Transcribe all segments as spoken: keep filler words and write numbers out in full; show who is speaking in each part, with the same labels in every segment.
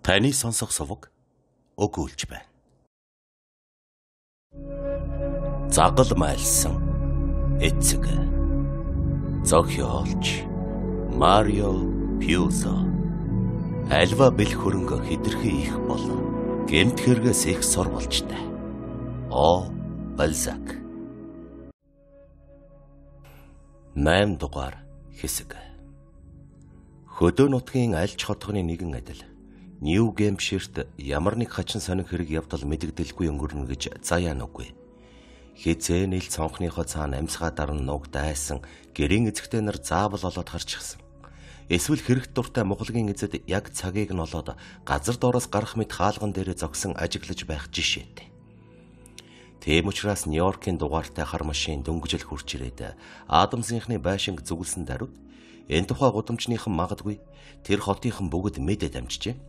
Speaker 1: Таны сонсох суваг өгүүлж байна. Загал майлсан эцэг зохиолч Марио Пьюзо альва бэл хөрөнгө хэтэрхий их бол гэмт хэрэгээс их сурвалжтай. О Бальзак. найм дугаар хэсэг. Хөдөө нутгийн аль ч хотгоны нэгэн адил Нью Гэмпширт ямар нэг хачин сонин хэрэг явдал мэдэгдэлгүй өнгөрнө гэж заяан үгүй. Хизээ нийл цонхныхоо цаана амьсгаа даран нуг дайсан гэрийн эзэгтэй нар заавал олоод харчихсан. Эсвэл хэрэгт дуртай Монголын эзэд яг цагийг нь олоод газар доороос гарах мэт хаалган дээрээ зогсон ажиглаж байх жишээтэй. Тийм учраас Нью-Йоркийн дугаартай хар машин дөнгөжл хурж ирээд Адамсынхны байшинг зүгэлсэн даруйд энэ тухай гудамжныхан магадгүй тэр хотынхан бүгд мэдээд амжжээ.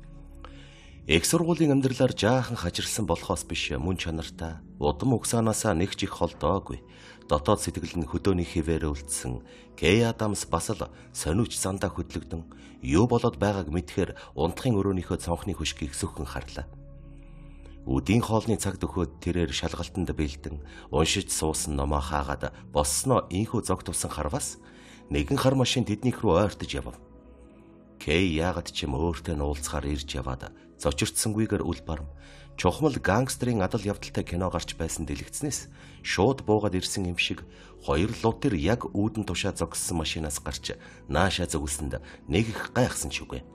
Speaker 1: Их сургуулийн амьдралаар жаахан хажирсан болохоос биш мөн чанартай удам угсаанаасаа нэг ч их холдоогүй дотоод сэтгэл нь хөдөөний хിവэр үлдсэн Кей Адамс бас л сониуч зандаа хөдлөгдөн юу болоод байгааг мэдхээр унтахын өрөөнийхөө цонхны хөшгийг сөөхөн харлаа. Үдийн хоолны цагт өгөхөд тэрээр шалгалтанд бэлдэн уншиж суусан номоо хаагаад боссноо инхүү зог тувсан харвас нэгэн хар машин тэднийх рүү ойртож явв. Кей яагаад ч юм өөртөө уулзахаар ирж яваад зочирдсангүйгээр үл барм чухмал гангстерийн адал явдалтай кино гарч байсан дэлгэцнээс шууд буугаад ирсэн юм шиг хоёр лутер яг үүдэн тушаа зогссон машинаас гарч наашаа зөвлсөнд нэг их гайхсан ч үгүй.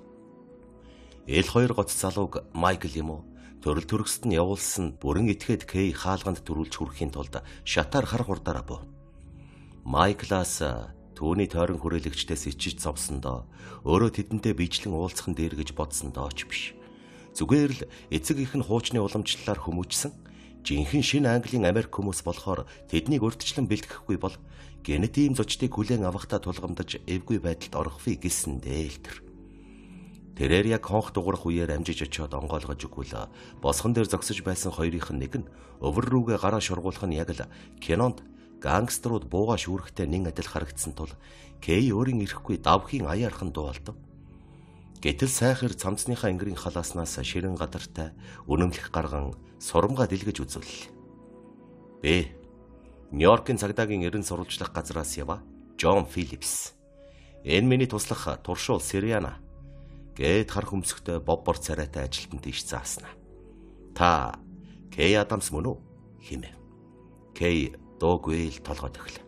Speaker 1: Эл хоёр гоц залууг Майкл юм уу төрөл төрөсд нь явуулсан бүрэн этгээд Кей хаалганд төрүүлж хүрэхийн тулд шатаар хар хурдаараа буу. Майклаас түүний тойрон хүрээлэгчдээс ичиж зовсондоо өөрөө тэдэнтэй биечлэн уулзах нь дээр гэж бодсондоо ч биш. Зүгээр л эцэг их нь хуучны уламжлалаар хүмүүжсэн жинхэнэ шинэ Английн Америк хүмүүс болохоор тэднийг урьдчилан бэлтгэхгүй бол гэнэт ийм зочдыг хүлээн авахтаа тулгамдаж эвгүй байдалд орохвээ гэсэн дээлтэр. Тэрээр яг хонх дуурах үеэр амжиж очиод онгойлгож өгвөл босгон дээр зогсож байсан хоёрынх нь нэг нь өвөр рүүгээ гараа шургуулах нь яг л кинонд гангстерууд буугаа шүүрэхтэй нэн адил харагдсан тул Кей өөрийн ирэхгүй давхийн аяархан дуулав. Гэтэл сайхэр цамцныхаа ингэрийн халааснаас ширэн гадартай үнэмлэх гарган сурамгаа дэлгэж үзвэл. Бэ. Нью-Йоркийн цагдаагийн эрен сурвалжлах газраас ява. Джон Филлипс. Энэ миний туслах туршуул Сириана. Гэт хар хөмсгтэй боббор царайтай ажилтан тийш зааснаа. Та Кей Адамс мөн үү? Хэмэв. Кей дуугүй л толгойд өглөө.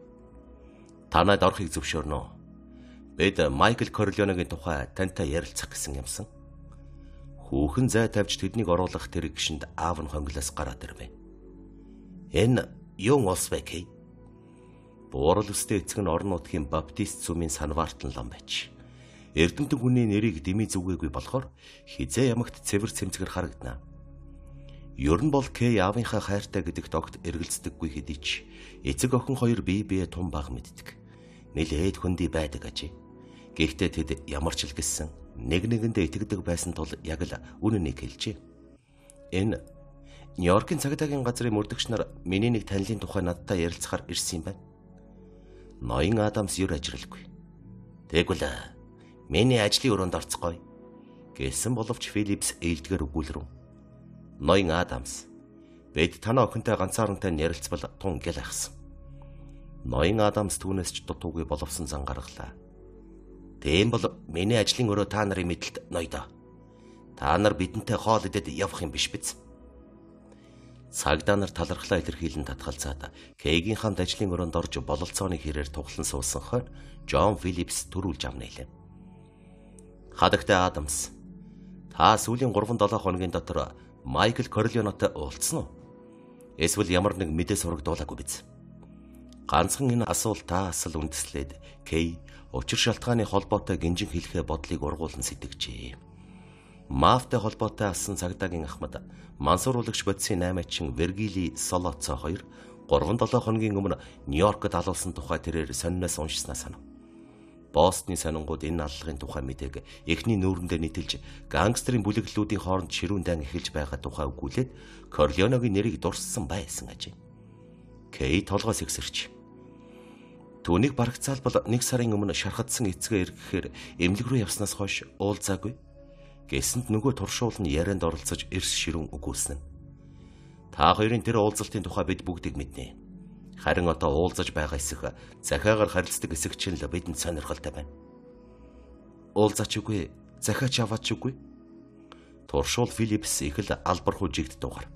Speaker 1: Танад орохыг зөвшөөрнө. Бид Майкл Корлеоногийн тухай тантай ярилцах гэсэн юмсан. Хүүхэн зай тавьж тэднийг оруулах тэр гişинд аав нь хонглоос гараад ирвэ. Энэ юу улс вэ Кей? Буурал өстэй эцэг нь орон нутгийн баптист сүмийн санваартан лам байж. Эрдэмтэн хүний нэрийг дэмий зүгээгүй болохоор хизээ ямагт цэвэр цэмцгэр харагдана. Ер нь бол Кей аавынхаа хайртай гэдэгт огт эргэлздэггүй хэдий ч эцэг охин хоёр бие бие тун баг мэддэг. Нилээд хөндий байдаг ажээ. Гэхдээ тэд ямар ч илгэсэн нэг нэгэндээ итгэдэг байсан тул яг л үнэнийг хэлжээ. Энэ Нью-Йоркийн цагдаагийн газрын мөрдөгч нар миний нэг танилын тухай надтай ярилцахаар ирсэн юм байна. Ноён Адамс юр ажралгүй. Тэгвэл миний ажлын өрөөнд орцгоё гэсэн боловч Филлипс ээлдгээр өгүүлрв. Ноён Адамс бид танаа охинтой ганцаарантай ярилцвал тун гэл ахсан. Ноён Адамс түүнээс ч дутуугүй боловсон зан гаргалаа. Тийм бол миний ажлын өрөө та нарын мэдлэлд ноёдоо. Та нар бидэнтэй хоол идээд явах юм биш биз? Цагдаа нар талархлаа илэрхийлэн татгалзаад Кейгийн хамт ажлын өрөөнд орж бололцооны хэрээр туглан суусан хойно Джон Филлипс төрүүлж авна илээ. Хадагтай Адамс та сүүлийн гурван долоо хоногийн дотор Майкл Корлеонотой уулзсан уу? Эсвэл ямар нэг мэдээ сурагдуулаагүй биз? Ганцхан энэ асуулт таас л үндэслээд Кей учир шалтгааны холбоотой гинжин хэлэхээ бодлыг ургуулсан сэтгэжээ. Мафтай холбоотой асан цагдаагийн ахмад мансууруулагч бодисын наймаачин Вергили Солоцо хоёр гурван долоо хоногийн өмнө Нью-Йоркд алуулсан тухай тэрээр сонноос уншснаа санав. Бостны сонингууд энэ аллагын тухай мэдээг эхний нүүрэндээ нийтэлж гангстерийн бүлэглэлүүдийн хооронд ширүүн дан эхэлж байгаа тухай өгүүлээд Корлеоногийн нэрийг дурссан байсан ажээ. Кей толгоос ихсэрч. Түүнийг барагцаалбал нэг сарын өмнө шархадсан эцгээ эргэхээр эмнэлэг рүү явснаас хойш уулзаагүй. Гэсэнд нөгөө туршуул нь ярианд оролцож эрс ширүүн үгүйснэ. Та хоёрын тэр уулзалтын тухай бид бүгдийг мэднэ. Харин одоо уулзаж байгаа эсэх захиагаар харилцдаг эсэх чинь л бидэнд сонирхолтой байна. Уулзаач үгүй, захиач аваач үгүй. Туршуул Филипс их л албархуу жигд дугаар.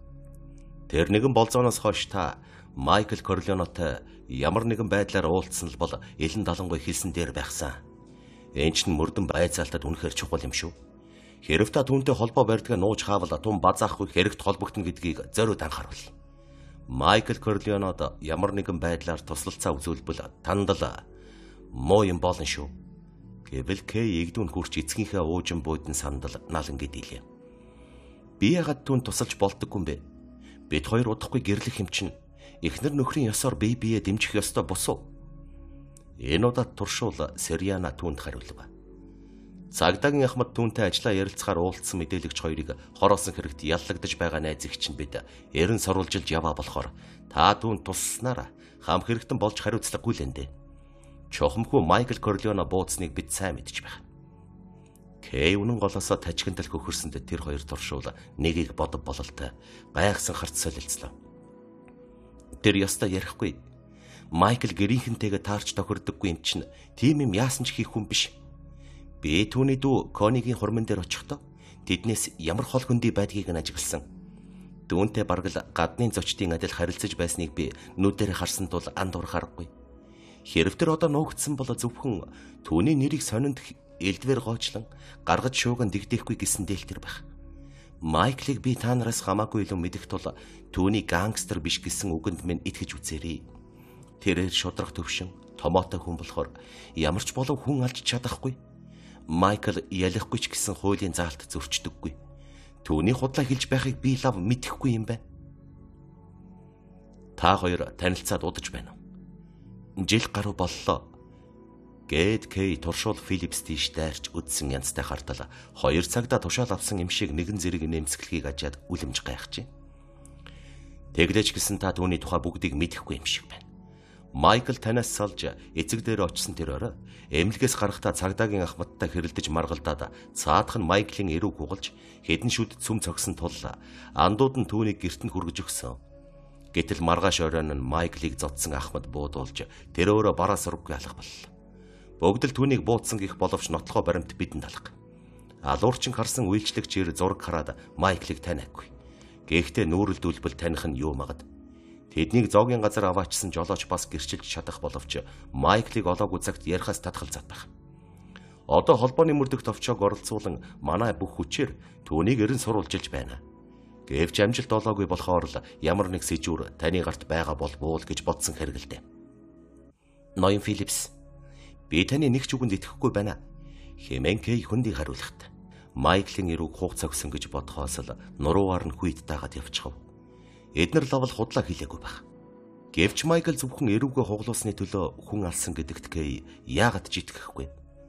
Speaker 1: Тэр нэгэн болзооноос хойш та Майкл Корлеонотой ямар нэгэн байдлаар уулзсан л бол элен далангуй хэлсэн дээр байхсан. Энэ ч мөрдөн байцаалтад үнэхээр чухал юм шүү. Хэрв та түүнтэй холбоо барьдгаа нууж хаавал тун базаахгүй хэрэгт холбогдно гэдгийг зориуд анхааруул. Майкл Корлеонод ямар нэгэн байдлаар туслалцаа үзүүлбэл танд л муу юм болно шүү. Гэвэл Кей игдүүн хурч эцгийнхээ уужин буудан сандал налан гэдийлээ. Би ягаад түүнд тусалж болдоггүй юм бэ? Бид хоёр удахгүй гэрлэх юм чинь эхнэр нөхрийн ёсоор бие биеэ дэмжих ёстой босуу. Энэ удаад туршуул Сериана түүнд хариулв. Цагдаагийн ахмад түүнтэй ажиллаа ярилцахаар уулзсан мэдээлэгч хоёрыг хороосон хэрэгт яллагдаж байгаа найзыг чинь бид эрен сорулжилж яваа болохоор та түүнд тусснаар хам хэрэгтэн болж хариуцлагагүй л эндэ. Чухамхүү Майкл Корлеоно бууцныг бид сайн мэдж байна. Кей үнэн голоосоо тажигнтал хөхөрсөнд тэр хоёр туршуул нэгийг бодов бололтой гайхсан харц солилцлоо. Тэр ёстой ярихгүй. Майкл гэрийнхэнтэйгээ таарч тохирдоггүй юм чинь тийм юм яасан ч хийх хүн биш. Би түүний дүү Конигийн хурман дээр очихдоо тэднээс ямар хол хөндий байдгийг нь ажигласан. Дүүнтэй бараг л гадны зочдын адил харилцаж байсныг би нүдээр харсан тул андуур харахгүй. Хэрв тэр одоо нуугдсан бол зөвхөн түүний нэрийг сонинд элдвэр гоочлон гаргаж шууган дэгдэхгүй гэсэн дэлтэр байх. Майклыг би та нараас хамаагүй илүү мэдэх тул түүний гангстер биш гэсэн үгэнд минь итгэж үзээрэй. Тэрээр шудрах төвшин, томоотой хүн болохоор ямар ч болов хүн алж чадахгүй. Майкл ялахгүй ч гэсэн хуулийн заалт зөрчдөггүй. Түүний худлаа хэлж байхыг би лав мэдэхгүй юм байна. Та хоёр танилцаад удаж байна уу? Жил гаруй боллоо. Гэт Кей туршуул Филипс тийш дайрч үдсэн янзтай хартал хоёр цагта тушаал авсан юм шиг нэгэн зэрэг нэмсгэлхийг ажаад үлэмж гайхаж. Тэглэж гисэн та түүний тухай бүгдийг мэдэхгүй юм шиг байна. Майкл танаас салж эцэг дээр очсон тэр орой эмнэлгээс гарахдаа цагдаагийн ахмадтай хэрэлдэж маргалдаад цаадах нь Майклийн эрүүг хугалж хэдэн шүд цүм цогсон тул андууд нь түүнийг гэрт нь хүргэж өгсөн. Гэтэл маргааш оройн нь Майклыг зодсон ахмад буудуулж тэр өөрөө бараа сурггүй алах боллоо. Бүгд л түүнийг буудсан гих боловч нотлохоо баримт бидэнд алга. Алуурчин харсан үйлчлэгчээр зураг хараад Майклыг таниагүй. Гэхдээ нүүрэлдүүлбэл таних нь юу магад. Тэднийг зоогийн газар аваачсан жолооч бас гэрчилж чадах боловч Майклыг олоогүй цагт ярихаас татгалзаад байх. Одоо холбооны мөрдөгт овчоог оролцуулан манай бүх хүчээр түүнийг эрен сурвалжилж байна. Гэвч амжилт олоогүй болохоор л ямар нэг сэжүүр таны гарт байгаа болбоо л гэж бодсон хэрэгэлдэ. Ноён Филипс, би таны нэг ч үгэнд итгэхгүй байна. Хэмээн Кей хүндий хариулахт. Майклийн эрүүг хугацаа өгсөн гэж бодхоос л нуруугаар нь хүйд таагаад явчихав. Эднэр лавл худлаа хийлээгүй байх. Гэвч Майкл зөвхөн эрүүгээ хуглуулсны төлөө хүн алсан гэдэгт Кей яагаад ч итгэхгүй.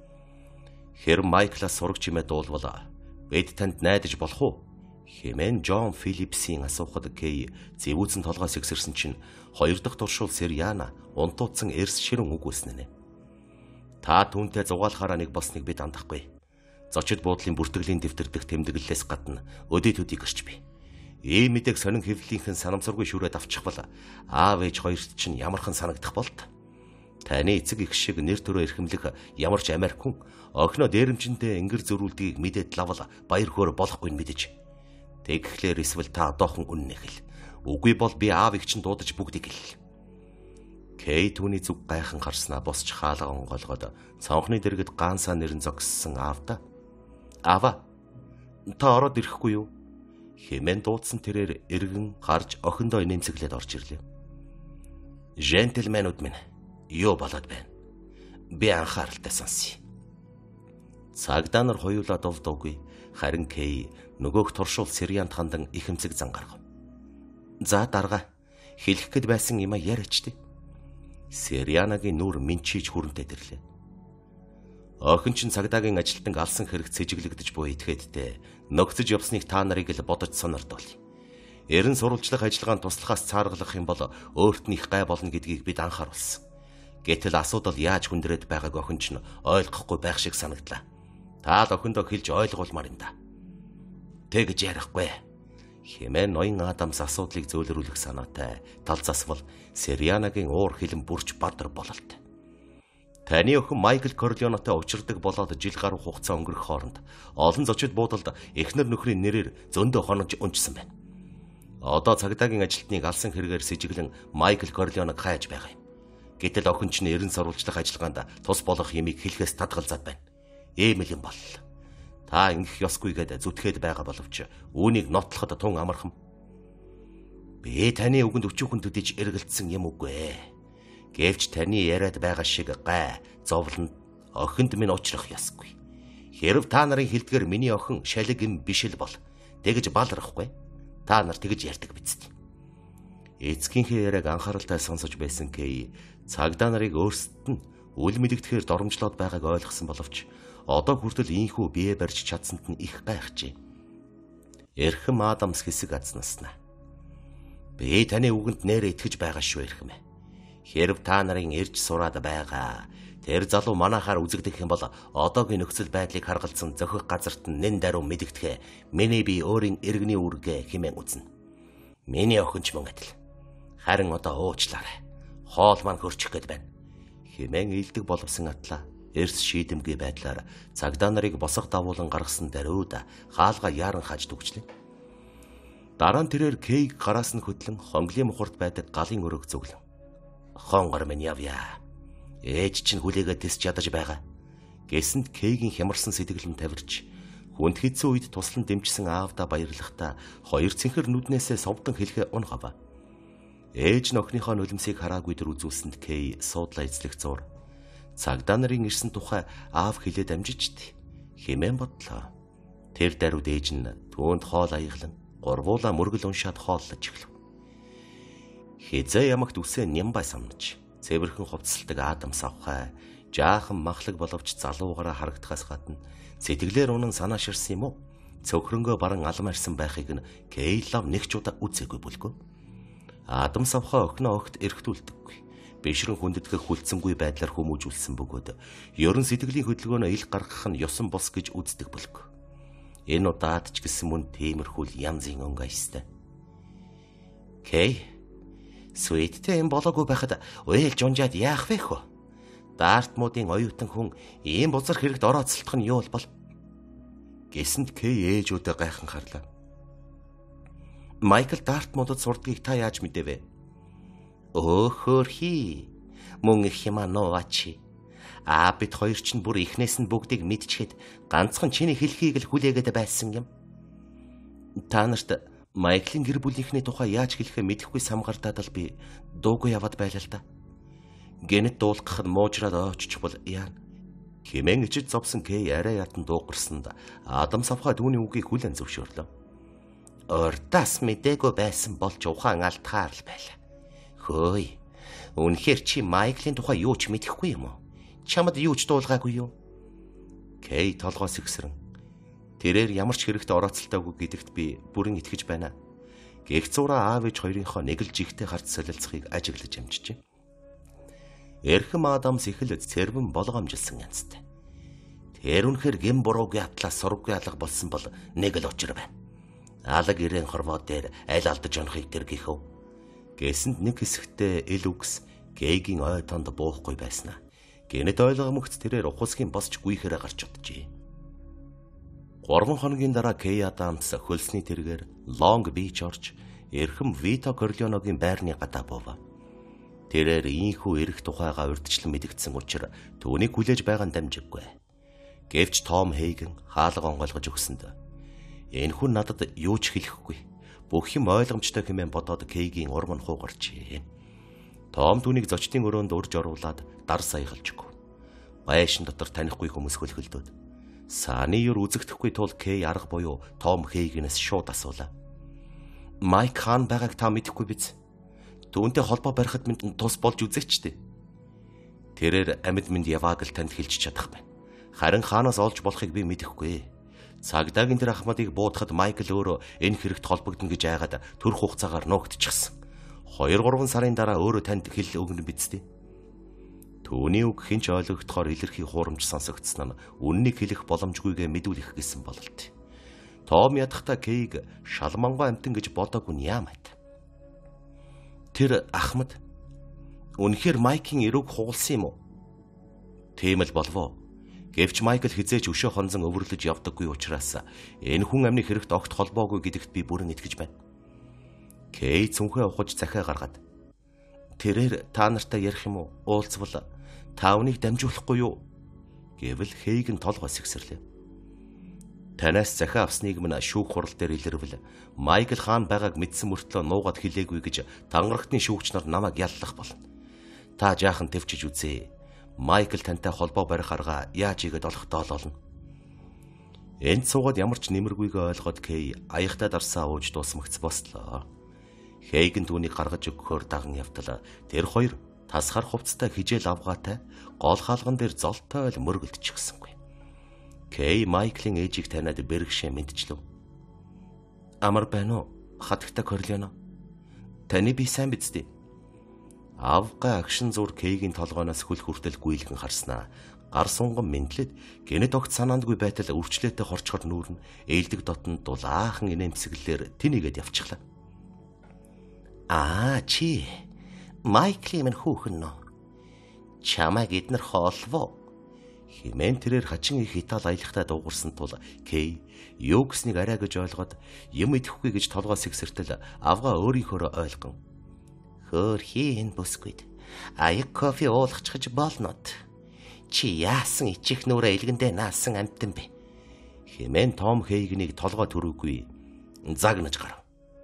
Speaker 1: Хэр Майклаас сураг чимээ дуулвал бид танд найдаж болох уу? Хэмээн Джон Филипсийн асуухад Кей зэвүүцэн толгоос ихсэрсэн чинь хоёр дахь туршуул Сериана унтуудсан эрс ширэн үгүйснэ. Та түүнтэй зугаалахаараа нэг босныг бид андахгүй. Зочид буудлын бүртгэлийн дэвтэр дэх тэмдэглэлээс гадна өдөө төдий гэрч би. Ийм мэдээг сонин хэвлэлийнхэн санамсаргүй шүрээд авчих бол аав ээж хоёрт чинь ямархан санагдах болт. Таны эцэг их шиг нэр төрөө эрхэмлэх ямар ч Америк хүн охиноо дээрэмчэндээ ингэр зөрүүлдгийг мэдээд лавл баяр хөөр болохгүй нь мэдэж. Тэгэхлээр эсвэл та одоохон үнэн хэл. Үгүй бол би аав их чинь дуудаж бүгдийг хэл. Кей түүний зүг гайхан харснаа босч хаалга онгоолгоод цонхны дэргэд гаансаа нэрэн зогссон аавда. Аава, та ороод ирэхгүй юу? Хэмээн дуудсан тэрээр эргэн гарч охиндоо нэмсэглээд орж ирлээ. Джентльменүүд минь, юу болоод байна? Би анхааралтай сонсъё. Цагдаа нар хоёулаа довдоогүй. Харин Кей нөгөөх туршуул Сериант хандан ихэмцэг зан гаргав. За дарга хэлэх гээд байсан юм а яриач тий. Серианагийн нүур минчиж хүрэнтэй дэрлээ. Охин чинь цагдаагийн ажилтнаг алсан хэрэгт сэжиглэгдэж буй этгээдтэй ногцож явсныг та нарыг л бодож сонирдуулъя. Эрен сурвалжлах ажиллагаанд туслахаас цааргалах юм бол өөрт нь их гай болно гэдгийг бид анхааруулсан. Гэтэл асуудал яаж хүндрээд байгааг охин чинь ойлгохгүй байх шиг санагдлаа. Та л охиндоо хэлж ойлгуулмаар юм да. Тэгж ярихгүй. Хэмээн ноён Адамс асуудлыг зөөлрүүлэх санаатай тал засвал Серианагийн уур хилэн бүрч бадар бололт. Таны охин Майкл Корлеонотой учирдаг болоод жил гаруй хугацаа өнгөрөх хооронд олон зочид буудалд эхнэр нөхрийн нэрээр зөндөө хонож унжсан байна. Одоо цагдаагийн ажилтныг алсан хэрэгээр сэжиглэн Майкл Корлеоног хайж байгаа юм. Гэтэл охин ч нэрэн сурвалжлах ажиллагаанд тус болох юмыг хэлэхээс татгалзаад байна. Ийм л юм бол. Та ингэх ёсгүйгээд зүтгээд байгаа боловч үүнийг нотлоход тун амархан. Би таны үгэнд өчүүхэн төдиж эргэлдсэн юм үгүй. Гэвч таны яриад байгаа шиг гай зовлонд охинд минь уучрах ёсгүй. Хэрв та нарын хэлдгээр миний охин шалиг юм биш л бол тэгж балрахгүй. Та нар тэгж ярьдаг биз дээ. Эцгийнхээ яриаг анхааралтай сонсож байсан Кей цагдаа нарыг өөрсдөд нь үл мэдэгдэхээр доромжлоод байгааг ойлгосон боловч одоо хүртэл ийхүү бие барьж чадсанд нь их гайхжээ. Эрхэм Адамс хэсэг азнаснаа. Би таны үгэнд нэрэ итгэж байгаа шүү эрхэм. Хэрв та нарын ирж сураад байгаа тэр залуу манахаар үзэгдэх юм бол одоогийн нөхцөл байдлыг харгалзан зохих газарт нь нэн даруй мэдэгдэхэ миний би өөрийн иргэний үргэ хэмээн үзнэ. Миний охинч мөн адил. Харин одоо уучлаарай. Хоол маань хөрчих гээд байна. Хэмээн илдэг боловсон атлаа. Эрс шийдэмгүй байдлаар цагдаа нарыг босго давуулан гаргасан даруйд хаалга яаран хааж дүгчлээ. Дараа нь тэрээр Кейг гараас нь хөдлөн хонглын мухарт байдаг галын өрөөг зөвлөн. Хонгор минь явъя. Ээж чинь хүлээгээд тис чадаж байгаа. Гэсэнд Кейгийн хямарсан сэтгэлэн тавирч хүнд хэцүү үед туслан дэмжсэн аавда баярлахдаа хоёр цэнхэр нүднээсээ совдон хэлхэ унгава. Ээж нөхнийхөө нулимсыг хараагүй дөр үзүүлсэнд Кей суудлаа эзлэх зур. Цагдаа нарын ирсэн тухай аав хэлээд амжичт хэмээн бодлоо. Тэр даруйд ээж нь түүнд хоол аяглан гурвуулаа мөргөл уншаад хооллож эхлэв. Хизээ ямагт үсээ нямбай самнаж цэвэрхэн хувцсалдаг Адамс авхай жаахан махлаг боловч залуугаараа харагдахаас гадна сэтгэлээр унан санаа ширсэн юм уу? Цөхрөнгөө баран алмаарсан байхыг нь Кейлав нэг ч удаа үзээгүй бүлгүй. Адамс авхай охиноо огт эргэтүүлдэггүй. Бишрэн хүндэтгэх хүлцэнгүй байдлаар хүмүүжүүлсэн бөгөөд ерөн сэтгэлийн хөдөлгөөнөө ил гаргах нь ёсон бос гэж үздэг бүлэг. Энэ удаад ч гэсэн мөн тиймэрхүүл янзын өнгө айстай. Кей Суиттэй юм болоогүй байхад уйл жунжаад яах вэ хөө? Дартмуудын оюутан хүн ийм бузар хэрэгт орооцолдох нь юу бол? Гэсэнд Кей ээжүүдээ гайхан харлаа. Майкл Дартмуудад сурдгийг та яаж мэдээвэ? Өөхөр хий. Мөн их юм аноочи. Аа бид хоёр ч бүр ихнээс нь бүгдийг мэдчихэд ганцхан чиний хэлхийг л хүлээгээд байсан юм. Та нарт Майклийн гэр бүлийнхний тухай яаж хэлэхээ мэдэхгүй самгартаад л би дуугүй яваад байлаа л да. Гэнэт дуулгах нь муужраад оччих бол яа. Хэмээн ичид зовсон Кей арай ятан дуугарсанд Адамс авхай түүний үгийг хүлэн зөвшөөрлөө. Урдаас мэдээгүй байсан болж ухаан алдхаар л байлаа. Хөөе. Үнэхээр чи Майклийн тухай юу ч мэдэхгүй юм уу? Чамд юу ч дуулгаагүй юу? Кей толгоос ихсрэн. Тэрээр ямар ч хэрэгт орооцолтоогүй гэдэгт би бүрэн итгэж байна. Гэгцүүрээ аав ээж хоёрынхоо нэг л жигтэй харц солилцохыг ажиглаж амжижээ. Эрхэм Адамс их л цэрвэн болгоомжилсан янзтай. Тэр үнэхээр гэм буруугийн атлаас сургуугийн алга болсон бол нэг л учир байна. Алга ирээн хорвоо дээр аль алдаж онохыг тэр гихв. Гэсэнд нэг хэсэгтээ ил үгс Кейгийн ой тонд буухгүй байснаа. Гэнэт ойлгомогц тэрээр ухасхийн босч гүйхээрээ гарч оджээ. Гурван хоногийн дараа Кей Адамс хөлсний тэргээр Лонг Бич орж эрхэм Вито Корлеоногийн байрны гадаа буув. Тэрээр ийхүү эрэх тухайгаа урьдчилан мэдгдсэн учраас түүнийг хүлээж байгаа нь дамжиггүй. Гэвч Том Хейгэн хаалга онгойлгож өгсөнд энэ хүн надад юу ч хэлэхгүй. Бүх юм ойлгомжтой хэмээн бодоод Кейгийн урам нь хуугарчээ. Том түүнийг зочдын өрөөнд урьж оруулаад дар саягалж өгөв. Байшин дотор танихгүй хүмүүс хөлхөлдөөд Сааны юр үзэгдэхгүй тул Кей арга буюу Том Хейгнээс шууд асуулаа. Майк хаан байгааг та мэдэхгүй биз? Түүнтэй холбоо барихад минь тус болж үзээч дээ. Тэрээр амьд минь явааг л танд хэлж чадах байна. Харин хаанаас олж болохыг би мэдэхгүй. Цагдаагийн тэр ахмадыг буудахад Майкл өөрөө энэ хэрэгт холбогдно гэж айгаад төр хугацаагаар нуугдчихсан. Хоёр гурван сарын дараа өөрөө танд хэл өгнө биз дээ. Түүний үг хинч ойлгогдохоор илэрхий хуурамч сонсогдсон нь үннийг хэлэх боломжгүйгээ мэдүүлэх гэсэн бололт. Том ядахта Кейг шалмангуй амтан гэж бодоогүй нь яамайд. Тэр Ахмад үнэхээр Майкийн эрүүг хугалсан юм уу? Тийм л болов. Гэвч Майкл хизээч өшөө хонзон өвөрлөж явдаггүй учраас энэ хүн амны хэрэгт огт холбоогүй гэдэгт би бүрэн итгэж байна. Кей цүнхээ ухаж захиа гаргаад тэрээр та нартай ярих юм уу? Уулзвал та үнийг дамжуулахгүй юу? Гэвэл Хейг нь толгой сэгсэрлээ. Танаас захиа авсныг минь шүүх хурал дээр илэрвэл Майкл хаан байгааг мэдсэн мөртлөө нуугаад хэлээгүй гэж тангарагтны шүүгч нар намайг яллах болно. Та жаахан төвчж үзье. Майкл тантай холбоо барих арга яаж игээд олохдоо л олно. Энд суугаад ямар ч нэмэргүйгээ ойлгоод Кей аягтаа дарсаа ууж дуусмагц бослоо. Хейг нь түүнийг гаргаж өгөхөөр даган явтал тэр хоёр тасгар хувцастай хижээл авгаатай гол хаалган дээр золтой л мөргөлдчихсэнгүй. Кей Майклийн ээжийг таниад бэргшээ мэдчлээ. Амар байна уу? Хатагта Корлеоно. Таны би сайн биз дээ? Авга агшин зур Кейгийн толгооноос хөл хүртэл гүйлгэн харснаа. Гар сунган мэдлээд гэнэт огт санаандгүй байтал үрчлээтэй хорчхор нүүрн ээлдэг дотн дулаахан инээмсэглэлээр тэнийгээд явчихлаа. Аа чи Майкли минь хүүхэн нөө. Чамайг эднэр хоолвоо. Химэн тэрээр хачин их Итали аялахтаа дуугарсан тул Кей юу гэснийг арай гэж ойлгоод юм идэхгүй гэж толгоо сэгсэртэл авга өөрийнхөө ойлгон. Хөрхи энэ бүсгүйд аяг кофе уулгachж болнод. Чи яасан ичих нүрэ илгэндээ наасан амтан бэ? Химэн Том Хейгнийг толгой төрөөгүй загнаж гарав.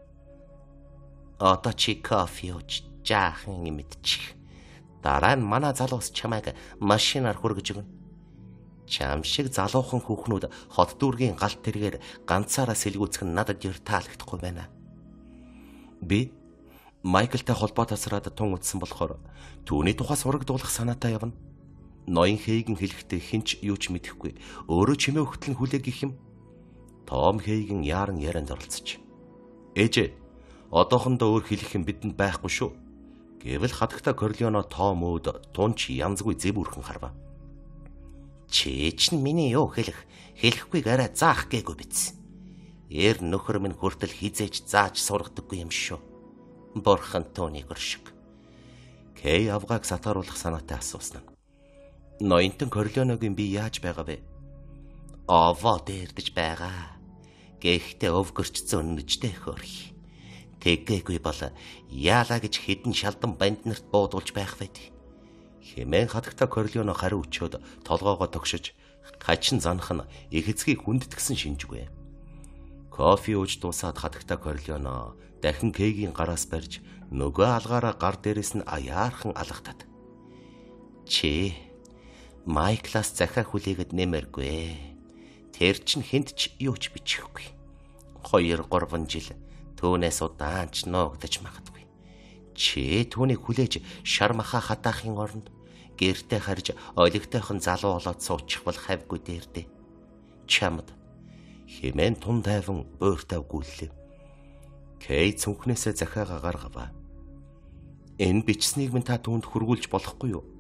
Speaker 1: Одоо чи кофе ууж жаахан имэдчих. Дараа нь манай залуус чамайг машинаар хүргэж өгнө. Чам шиг залуухан хүүхнүүд хот дүүргийн галт тэргээр ганцаараа сэлгүүцэх нь надад юу таалагдахгүй байна. Би Майклтай холбоо тасраад тун утсан болохоор түүний тухай сурагдуулах санаатай явна. Ноён Хейгэн хэлэхдээ хинч юу ч мэдэхгүй өөрөө чимээ өгтлэн хүлээг гэх юм. Том Хейгэн яаран ярианд оролцож. Ээжээ, одоохондоо өөр хэлэх юм бидэнд байхгүй шүү. Гэвэл хатагта Корлеоно Том өөд тунч янзгүй зэв үрхэн харва. Чи чинь миний юу хэлэх хэлэхгүйг арай заах гээгүй биз. Эр нөхөр минь хүртэл хизээж зааж сургадаггүй юм шүү. Борхон тооник өршиг. Кей авгааг сатааруулах санаатай асуусан. Ноёнтон Корлеоногийн би яаж байгаа вэ? Овоо дээрдэж байгаа. Гэхдээ өвгөрчсөн үнэжтэй хөрх. Тэгээгүй бол яалаа гэж хэдэн шалдан банднарт буудуулж байх вэ? Хэмээн хатагта Корлеоно хариу өчөөд толгоогоо тогшиж хачин занах нь их эцгийг хүндэтгсэн шинжгүй. Кофе ууж дуусаад хатагта Корлеоно дахин Кейгийн гараас барьж нөгөө алгаараа гар дээрээс нь аяархан алгатаад. Чи Майклаас захиа хүлээгээд нэмэргүй. Тэр чинь хэнд ч юу ч бичихгүй. Хоёр гурван жил түүнээс удаан ч нуугдаж магадгүй. Чи түүнийг хүлээж шармаха хатаахын оронд гэртээ харж олигтойхон залуу болоод суучих бол хавьгүй дээрдээ. Чамд хэмээн тун тайван өөртөө гүйллээ. Кей цүнхнээсээ захиагаа гаргаваа. Энэ бичснийг минь та түүнд хөргүүлж болохгүй юу?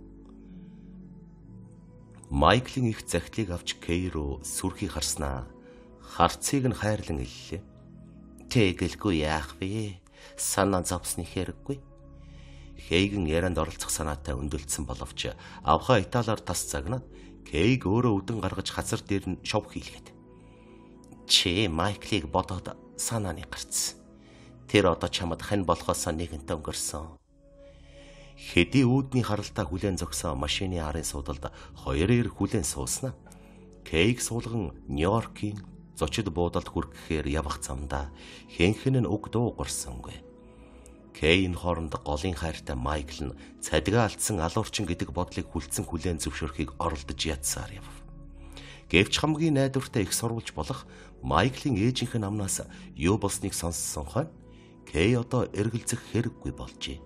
Speaker 1: Майклийн их захидлыг авч Кей рүү сүрхий харснаа. Харцыг нь хайрлан иллээ. Тэгэлгүй яах вэ? Санаа зовсны хэрэггүй. Хейгэн ярианд оролцох санаатай өндөлдсөн боловч авха Италиар тас загнаад Кейг өөрөө үдэн гаргаж хазар дээр нь шов хийлгээд. Чи Майклийг бодоод санааны гарцсан. Тэр одоо чамд хань болохоос нэгэнтэ өнгөрсөн. Хэдий үүдний харалтаа хүлэн зогсоо машины арын суудалд хоёроор хүлэн сууснаа. Кейг суулган Нью-Йоркийн зочид буудалд хүрэхээр явах замдаа хэнхэн нь уг дуу горсонгүй. Кейн хооронд голын хайртай Майкл нь цадгаа алдсан алуурчин гэдэг бодлыг хүлцэн хүлээн зөвшөөрөхийг оролдож ядсаар яв. Гэвч хамгийн найдвартай их сурвалж болох Майклийн ээжийнх нь амнаас юу болсныг сонссон хойно Кей одоо эргэлзэх хэрэггүй болжээ.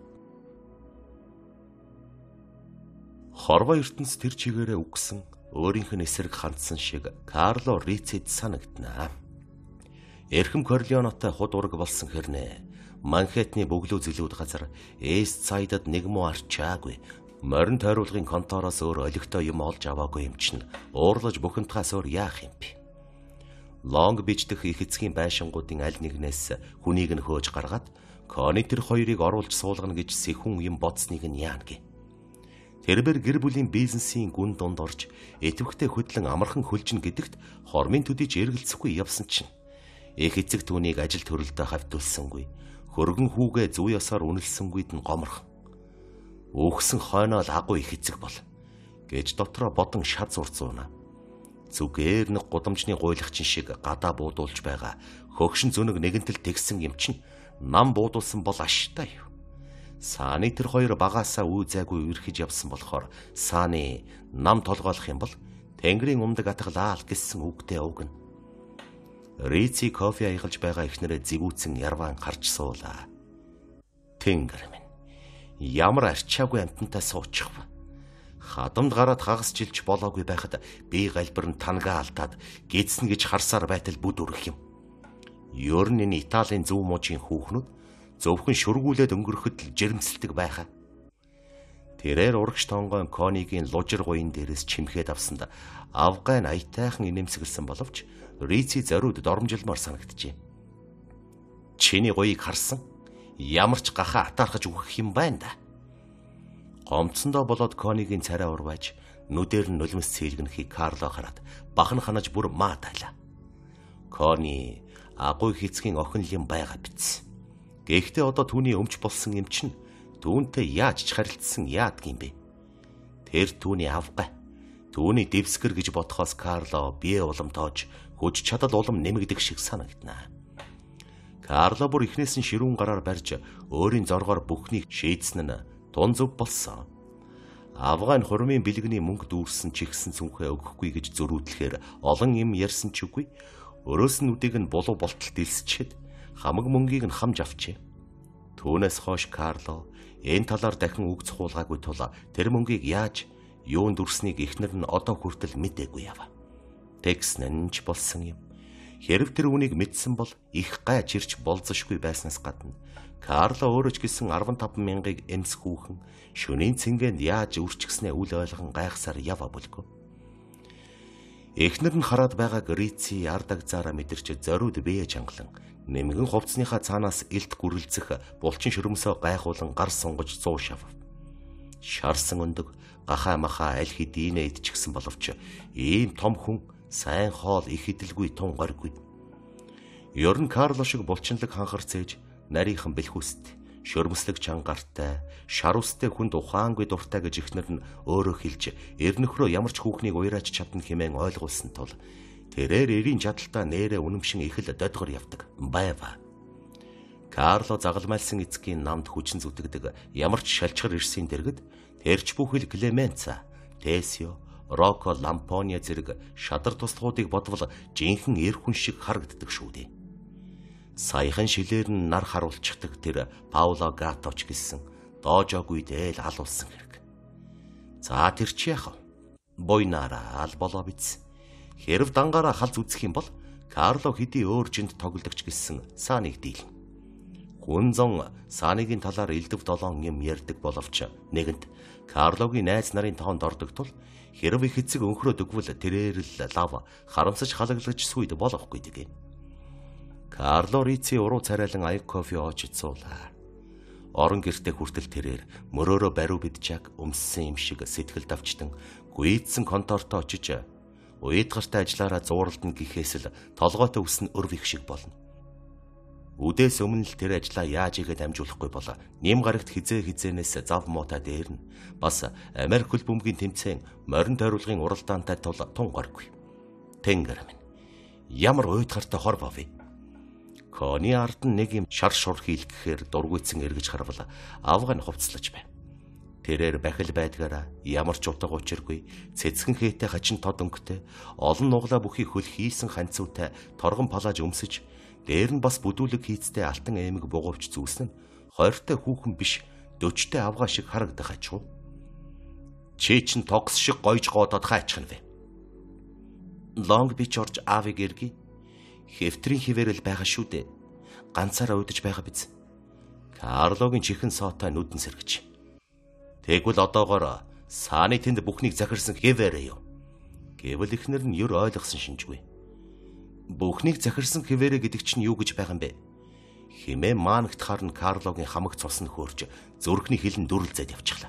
Speaker 1: Хорвоо ертөнц тэр чигээрээ үгсэн өөрийнх нь эсрэг хандсан шиг Карло Рицэд санагднаа. Эрхэм Корлеонотой худ ураг болсон хэрнээ Манхэттны бөглөө зэлүүд газар Эст Сайдад нэг муу арчаагүй Морин тойруулгын контороос өөр олигтой юм олж аваагүй юм чинь уурлаж бухимдахаас өөр яах юм бэ? Лонг Бич дэх их эцгийн байшингуудын аль нэгнээс хүнийг нь хөөж гаргаад Кони тэр хоёрыг оруулж суулгана гэж сэхүн юм бодсныг нь яана гэ. Тэрбэр гэр бүлийн бизнесийн гүн дунд орж идэвхтэй хөдлөн амархан хөлжин гэдэгт хормын төдийч эргэлзэхгүй явсан чинь их эцэг түүнийг ажил төрөлдөө хавтуулсангүй, хөргөн хүүгээ зүй ёсоор үнэлсэнгүйд нь гоморхон. Өөхсөн хойноо л агуу их эцэг бол гэж дотроо бодон шад зурцууна. Зүгээр нэг гудамжны гуйлагчин шиг гадаа буудуулж байгаа хөгшин зүнэг нэгэнтэл тэгсэн юм чинь нам буудуулсан бол аштай юу. Сааны тэр хоёр багаасаа үе зайгүй үрхэж явсан болохоор Сааны нам толгойлох юм бол Тэнгэрийн умдаг атгалаа л гэсэн үгтэй өгнө. Рици кофе аягалж байгаа ихнэрээ зэвүүцэн ярваан гарч суулаа. Тэнгэр минь ямар арчаагүй амтантай суучих вэ? Хадамд гараад хагас жилч болоогүй байхад би галбар нь тангаа алдаад гидсэн гэж харсаар байтал бүд өрөх юм. Ер нь энэ Италийн зөв мужийн хүүхнүүд зөвхөн шүргүүлээд өнгөрөхөд л жирэмсэлдэг байхаа. Тэрээр урагш тонгоон Конигийн лужир гуйн дээрээс чимхээд авсанд авгайн аятайхан инэмсэглсэн боловч Рици зориуд доромжилмоор санагджээ. Чиний гуйыг харсан? Ямар ч гахаа атаархаж өгөх юм байна да. Гомцсондоо болоод Конигийн царай урвааж нүдээр нь нулимс цээлгэнхийг Карло хараад бахан ханаж бүр маа тайлаа. Кони агуй хэцгийн охин юм байгаа биз. Гэхдээ одоо түүний өмч болсон юм чинь түүнтэй яаж ч харилцсан яадг юм бэ? Тэр түүний авгай. Түүний дэвсгэр гэж бодхоос Карло бие улам тоож хүч чадал улам нэмэгдэх шиг санагдана. Карло бүр ихнээс нь ширүүн гараар барьж өөрийн зоргоор бүхнийг шийдсэн нь тун зөв болсон. Авгай нь хурмын бэлгэний мөнгө дүүрсэн чихсэн цүнхээ өгөхгүй гэж зөрүүдлэхээр олон юм ярьсан ч үгүй. Өрөөс нь үдийг нь булуу болтолт илсчихэд хамаг мөнгийг нь хамж авчээ. Түүнээс хойш Карло энэ талаар дахин үг цохуулгаагүй тул тэр мөнгийг яаж юунд дүрснийг эхнэр нь одоо хүртэл мэдээгүй яв. Текс нэнч болсон юм. Хэрв тэр үнийг мэдсэн бол их гай чирч болзошгүй байснаас гадна Карло өөрөө ч гэсэн арван таван мянгаыг эмсгүүхэн шөнийн цэнгэнд яаж үрчгснээ үл ойлгон гайхсаар ява болгүй. Эхнэр нь хараад байгааг Рици ардаг зараа мэдэрч зориуд бие чангалан нэмгэн хувцсныхаа цаанаас илт гүрэлцэх булчин шөрмсөө гайхуулан гар сунгаж зуу шав. Шарсан өндөг гахаа махаа аль хэдийнэ идчихсэн боловч ийм том хүн сайн хоол их идэлгүй тун горгүй. Ер нь Карло шиг булчинлаг ханхар цээж нарийнхан бэлхүүст шөрмслэг чангартай шар устэй хүнд ухаангүй дуртай гэж ихнэр нь өөрөө хэлж эрнөхрөө ямар ч хүүхнийг уйраач чадна хэмээн ойлгуулсан тул тэрээр эрийн чадалтаа нээрээ үнэмшин их л додгор явдаг байва. Карло загалмайлсан эцгийн намд хүчин зүтгэдэг ямар ч шалчгар ирсийн дэргэд тэрч бүхэл Клеменца, Тесио, Роко Лампония зэрэг шадар туслахуудыг бодвол жинхэнэ эр хүн шиг харагддаг шүү дээ. Саяхан шилээр нь нар харуулчихдаг тэр Пауло Гаточ гэсэн доожоогүй дээл алуулсан хэрэг. За тэр чи яах вэ? Буйнаараа ал болоо биз. Хэрв дангаараа халз үзэх юм бол Карло хэдий өөр жинд тоглодогч гэсэн Сааныг дийлнэ. Хүн зон Сааныгийн талаар элдв долоон юм ярьдаг боловч нэгэнт Карлогийн найз нарын тоонд ордог тул хэрв их эцэг өнхрөөд өгвөл тэрээр л лав харамсаж халаглаж сүйд болохгүй дэг. Карло Рици уруу царайлан аяг кофе оочид суулаа. Орон гертэ хүртэл тэрээр мөрөөрөө бариу бидчааг өмссөн юм шиг сэтгэл давчтан гүйдсэн контортой очиж уйдгартай ажиллаараа зууралдана гэхээс л толгойтой үснэ өрв их шиг болно. Үдээс өмнө л тэр ажлаа яаж игээд амжуулахгүй болоо. Нэм гарагт хизээ хизээнээс зав муутай дээр нь бас Америк хөл бөмбөгийн тэмцээн морин тойруулгын уралдаантай тул тун горгүй. Тэнгэр минь ямар уйдгартай хор бовё. Кони ард нь нэг юм шар шур хийлгэхээр дургүйцэн эргэж харвал авгай нь хувцлаж байна. Тэрээр бахил байдгаараа ямар ч утга учиргүй цэцгэн хээтэй хачин тод өнгөтэй олон нуглаа бүхий хөл хийсэн ханцуутай торгон палаж өмсөж дээр нь бас бүдүүлэг хийцтэй алтан аймаг бугуувч зүүсэн нь хойртой хүүхэн биш дөчтэй авгай шиг харагдах ачгүй. Чи чин тогс шиг гойж гоодод хайчих нь вэ? Лонг Бич орж аавыг эргий. Хэвтрийн хിവэрэл байгаа шүү дээ. Ганцаараа удаж байгаа биз. Карлогийн чихэн соотой нүдэн сэргэж. Тэгвэл одоогоор сааны тэнд бүхнийг захирсан хэвээрээ юу? Гэвэл эхнэр нь юр ойлгосон шинжгүй. Бүхнийг захирсан хэвээрээ гэдэг чинь юу гэж байгаа юм бэ? Химээ маанагт харна Карлогийн хамаг цус нь хөөрч зүрхний хилэн дүрлзээд явчихлаа.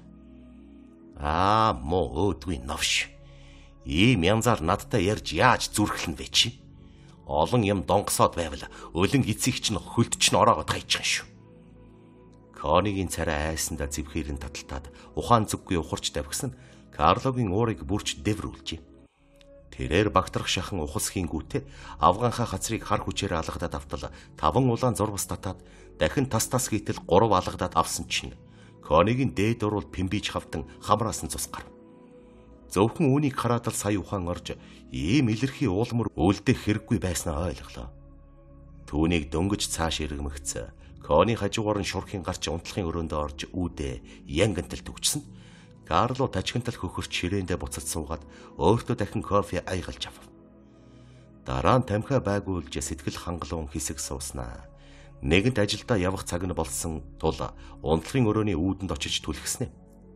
Speaker 1: Аа, муу өөдгүй новш. Ийм янзаар надтай ярьж яаж зүрхлэн вэ чи? Олон юм донгосоод байвал өлөн эцэг чинь хөлд чинь ороогод гайчих шүү. Конигийн царай айсандаа зэвхээрэн таталтаад ухаан зүггүй ухарч давхсан Карлогийн уурыг бүрч дэврүүлжээ. Тэрээр багтрах шахан ухалсхийн гүтээ авганхаа хацрыг хар хүчээр алгадаад автал таван улаан зурвас татаад дахин тас тас хийтэл гурав алгадаад авсан чинь Конигийн дээд урвал пимбиж хавтан хамраас нь цус гар. Зөвхөн үүнийг хараад л сая ухаан орж ийм илэрхий уулмөр үлдэх хэрэггүй байснаа ойлголоо. Түүнийг дөнгөж цааш иргэмэгцээ. Кони хажуугаар нь шурхийн гарч унтлахын өрөөндөө орж үүдээ янгантал төгчсөн. Карло тажигнтал хөхөрч ширээндээ буцаж суугаад өөртөө дахин кофе айгалж авав. Дараа нь тамхи байгуулж сэтгэл хангалуун хэсэг сууснаа. Нэгэнт ажилдаа явах цаг нь болсон тул унтлахын өрөөний үүдэнд очиж түлхснэ.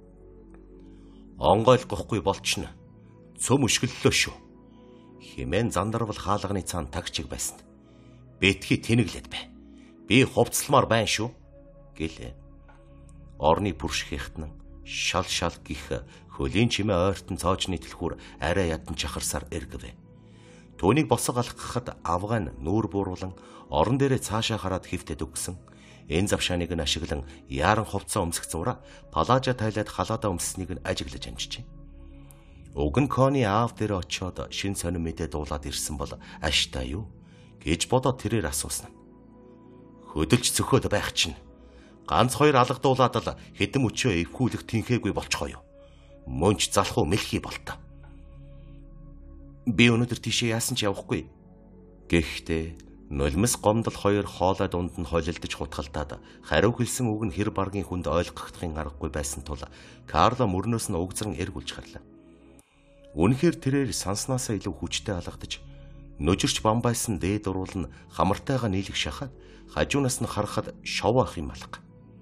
Speaker 1: Онгойлгохгүй болчихно. Цөм өшгөллөө шүү. Химэн зандарвал хаалганы цаан тагчиг байсан. Бэтгий тэнэглээд бай. Би хувцалмаар байна шүү гэлээ. Орны бүрш хихтнан шал шал гих хөлийн чимээ ойртон цоочны дэлхүүр арай ядан чахарсаар эргэвэ. Түүнийг босго алхахад авгаан нүүр бууруулан орон дээрээ цаашаа хараад хөвтөд өгсөн. Энэ завшааныг нь ашиглан яаран хувцас өмсөх зураа палажа тайлаад халаадаа өмсснийг нь ажиглаж амжижээ. Уг нь Кони аав дээр очиод шин сонин мэдээ дуулаад ирсэн бол аштай юу гэж бодоод тэрээр асуусан. Хөдөлж цөхөөд байх чинь ганц хоёр алгадуулаад л хэдэн өчөө эвхүүлэх тэнхээгүй болчихоо юу. Мөнч залхуу мэлхий болтоо. Би өнөөдөр тийшээ яасан ч явахгүй. Гэхдээ нулимс гомдол хоёр хоолой дунд нь холилдож хутгалдаад хариу хэлсэн үг нь хэр баргийн хүнд ойлгохдохын аргагүй байсан тул Карло мөрнөөс нь угзран эргүүлж харлаа. Үнэхээр тэрээр санснаасаа илүү хүчтэй алгадаж нөжирч бамбайсан дээд уруул нь хамартайгаа нийлэх шахаад хажуунаас нь харахад шов ах юм алга.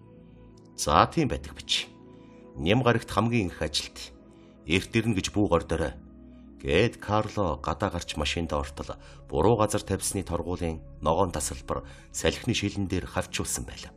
Speaker 1: За тийм байдаг бич. Нэм гарагт хамгийн их ажилт. Эрт ирнэ гэж бүү гордорой. Гэт Карло гадаа гарч машинд ортол буруу газар тавьсны торгуулийн ногоон тасалбар салхины шилэн дээр хавчулсан байлаа.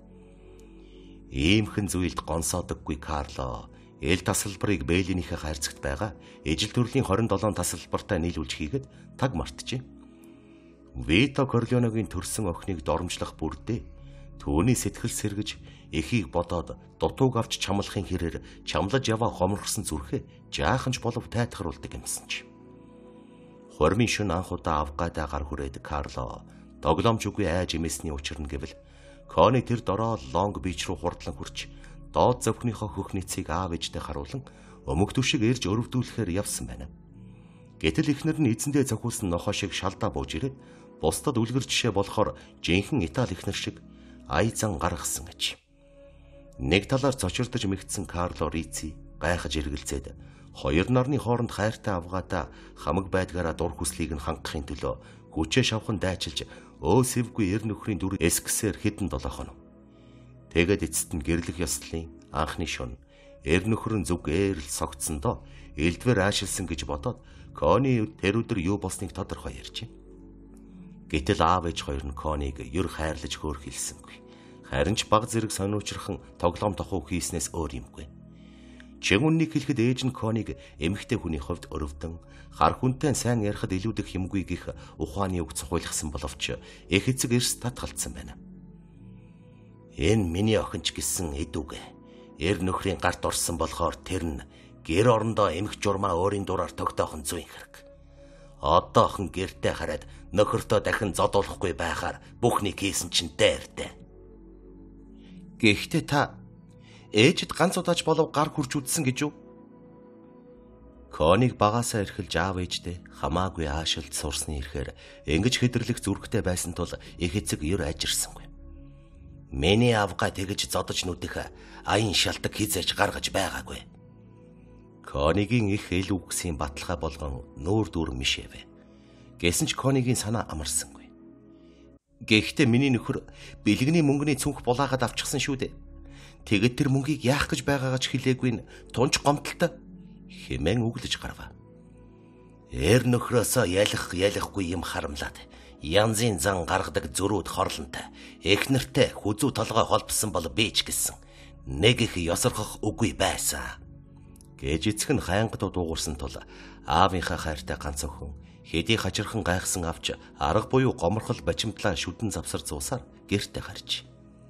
Speaker 1: Иймхэн зүйлд гонсоодоггүй Карло эл тасалбарыг Бэлинийхээ хайрцагт байгаа ижил төрлийн хорин долоон тасалбартай нийлүүлж хийгээд таг мартжээ. Вито Корлеоногийн төрсөн охиныг доромжлох бүрдээ түүний сэтгэл сэргэж эхийг бодоод дутууг авч чамлахын хэрээр чамлаж яваа хомрохсон зүрхээ жааханч болов тайтгаруулдаг юмсан ч. Хормын шөнө анх удаа авгадаа гар хүрээд Карло тоглоомжгүй айж эмээсний учир нь гэвэл Кони тэр дороо Лонг Бич руу хурдлан хүрч доод зөвхнийхөө хөх нийцийг аав ээжтэй харуулan өмг түшиг эрж өрөвдүүлэхээр явсан байна. Гэтэл эхнэр нь эзэндээ зохиулсан нохоо шиг шалдаа бууж ирээд бусдад үлгэр жишээ болохоор жинхэнэ Итали эхнэр шиг ая зан гаргасан гэж. Нэг талаар цочирдож мэгдсэн Карло Рици гайхаж эргэлзээд хоёр нарны хооронд хайртай авгаадаа хамаг байдгаараа дур хүслийг нь хангахын төлөө хүчээ шавхан дайчилж өө сэвгүй эр нөхрийн дүр эсгсээр хэдэн долоо хоног. Тэгэд эцэст нь гэрлэх ёслолын анхны шөнө эр нөхөр нь зүг ээрл согтсондоо элдвэр аашилсан гэж бодоод Кони тэр өдөр юу болсныг тодорхой ярьжээ. Гэтэл аав ээж хоёр нь Кониг юр хайрлаж хөөр хэлсэнгүй. Харин ч баг зэрэг сониучрхан тоглоом тохуу хийснээс өөр юмгүй. Чин үннийг хэлэхэд ээж нь Кониг эмэгтэй хүний хувьд өрөвдөн хар хүнтэй сайн ярихад илүүдэх юмгүй гих ухааны үг цохиулсан боловч их эцэг эрс татгалцсан байна. Энэ миний охинч гэсэн эдүг. Эр нөхрийн гарт орсон болохоор тэр нь гэр орондоо эмх журмаа өөрийн дураар тогтоохон зүйн хэрэг. Одоохон гэртээ хараад нөхөртөө дахин зодуулахгүй байхаар бүхний хийсэн чинь дайртай. Гэхдээ та ээжэд ганц удаач болов гар хурж үдсэн гэж юу? Коник багасаа эрхэлж аав ээжтэй хамаагүй аашилт сурсны ирэхээр ингэж хэдэрлэх зүрхтэй байсан тул их эцэг юр ажирсангүй. Миний авгаа тэгэж зодож нүдэх аян шалтак хизээж гаргаж байгаагүй. Конигийн их эл үгсийн баталгаа болгон нүүр дүр мишээвэ. Гэсэн ч Конигийн санаа амарсангүй. Гэхдээ миний нөхөр бэлгэний мөнгөний цүнх булаагаад авчихсан шүү дээ. Тэгэд тэр мөнгийг яах гэж байгаагаа ч хэлээгүй нь тунч гомдолтой хэмээн үглэж гарав. Эр нөхрөөсөө ялах ялахгүй юм харамлаад янзын зан гаргадаг зөрүүд хорлонтой эхнэртэй хүзүү толгой холбосон бол бийч гэсэн нэг их ёсорхох үгүй байсан гэж эцэг нь хайнгад дуугарсан тул аавынхаа хайртай ганц охин хэдий хажирхан гайхсан авч арга буюу гоморхол бачимтлаа шүдэн завсар зуусаар гэртээ гарч.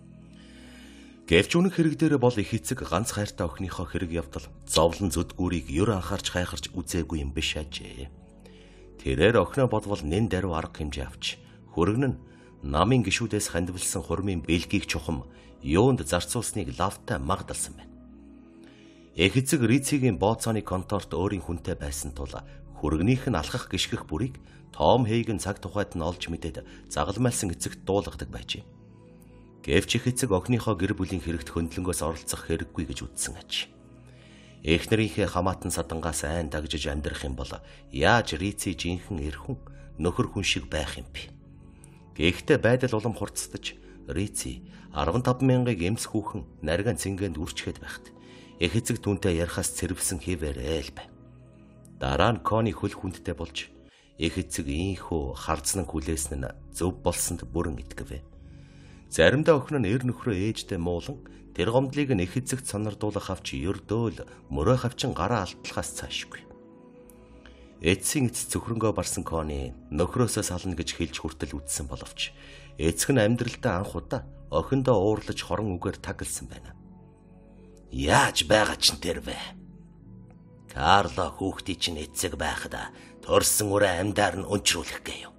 Speaker 1: Гэвч үнэн хэрэг дээр бол их эцэг ганц хайртай охиныхоо хэрэг явдал зовлон зүдгүүрийг ёр анхаарч гайхарч үзээгүй юм биш ажээ. Тэрээр охиноо бодвол нэн даруй арга хэмжээ авч хөргөн нь намын гişүүдээс хандвалсан хурмын бэлгийг чухам юунд зарцуулсныг лавтай магдалсан байна. Эх эцэг Рицигийн бооцооны конторт өөрийн хүнтэй байсан тул хөргөнийх нь алхах гიშгэх бүрийг Том Хейген цаг тухайд нь олж мэдээд загалмайлсан эцэгт дуулгадаг байжээ. Гэвч их эцэг охиныхоо гэр бүлийн хэрэгт хөндлөнгөөс оролцох хэрэггүй гэж үзсэн аж. Эхнэрийнхээ хамаатан садангаас айн дагжиж амьдрах юм бол яаж Рици жинхэнэ эрхэн нөхөр хүн шиг байх юм бэ? Гэхдээ байдал улам хурцдаж Рици арван таван мянган эмс хүүхэн нарийн цэнгэнд үрчгээд байхад их эцэг түүнтэй ярихаас цэрвсэн хэвээрээ л байв. Дараа нь Кони хөл хүндтэй болж их эцэг ийхүү харцнан хүлээсэн нь зөв болсонд бүрэн итгэв. Заримдаа охин нь эр нөхрөө ээжтэй муулан тэр гомдлыг нь их эцэгт сонирдуулах авч ердөөл мөрөө хавчин гараа алтлахаас цаашгүй. Эцсийн эц цөхрөнгөө барсан Кони нөхрөөсөө сална гэж хэлж хүртэл үдсэн боловч эцэг нь амьдралдаа анх удаа охиндоо уурлаж хорон үгээр тагласан байна. Яаж байгаа ч тэр вэ? Карло хүүхдий чинь эцэг байхад төрсөн үрэ амьдаар нь өнчрүүлэх гээв.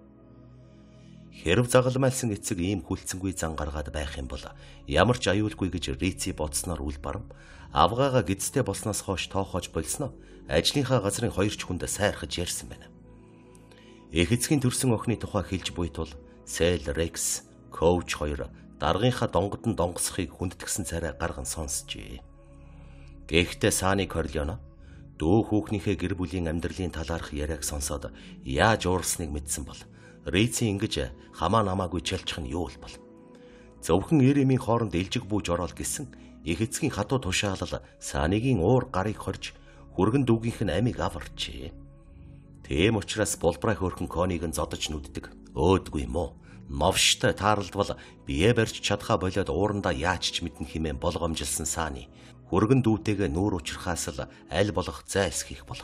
Speaker 1: Хэрв загалмайлсан эцэг ийм хүлцэнгүй зан гаргаад байх юм бол ямар ч аюулгүй гэж Рици бодсноор үл барам авгаагаа гидстэй болсноос хойш тоохож болсноо ажлынхаа газрын хоёр ч хүнд сайрхаж ярьсан байна. Эх эцгийн төрсөн охины тухай хэлж буй тул Сэл Рекс, Коуч хоёр даргынхаа донгодон донгосхийг хүндэтгсэн царай гарган сонсжээ. Гэхдээ Сани Корлеоно дүү хүүхнийхээ гэр бүлийн амьдралын талаарх яриаг сонсоод яаж уурсныг мэдсэн бол Рици ингэж хамаа намаагүй чалчих нь юу л бол. Зөвхөн Эремийн хооронд илжиг бууж ороод гисэн их эцгийн хатуу тушаалал Санигийн уур гарыг хорж хүргэн дүүгийнх нь амийг аварчээ. Тийм учраас булбраа хөөрхөн Кониг нь зодож нүддэг. Өөдгүй юм уу? Новштой тааралдвал бие барьж чадхаа болоод уурандаа яаж ч мэдэн химэн болгоомжилсан Сани хүргэн дүүтэйгээ нүүр учрахаас л аль болох зайлс хийх болов.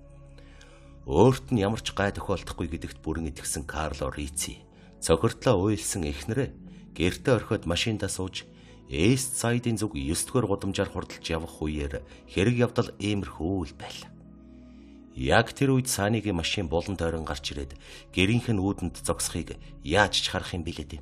Speaker 1: Өөрт нь ямар ч гай тохиолдохгүй гэдэгт бүрэн итгэсэн Карло Рици цохиртлоо уйлсан эхнэрээ гэртээ орхиод машиндаа сууж Эст Сайдын зүг ёс дэх гудамжаар хурдалж явах үеэр хэрэг явдал иймэрхүү л байлаа. Яг тэр үед Санигийн машин булан тойрон гарч ирээд гэрийнх нь үүдэнд зогсохыг яаж ч харах юм билээ дээ.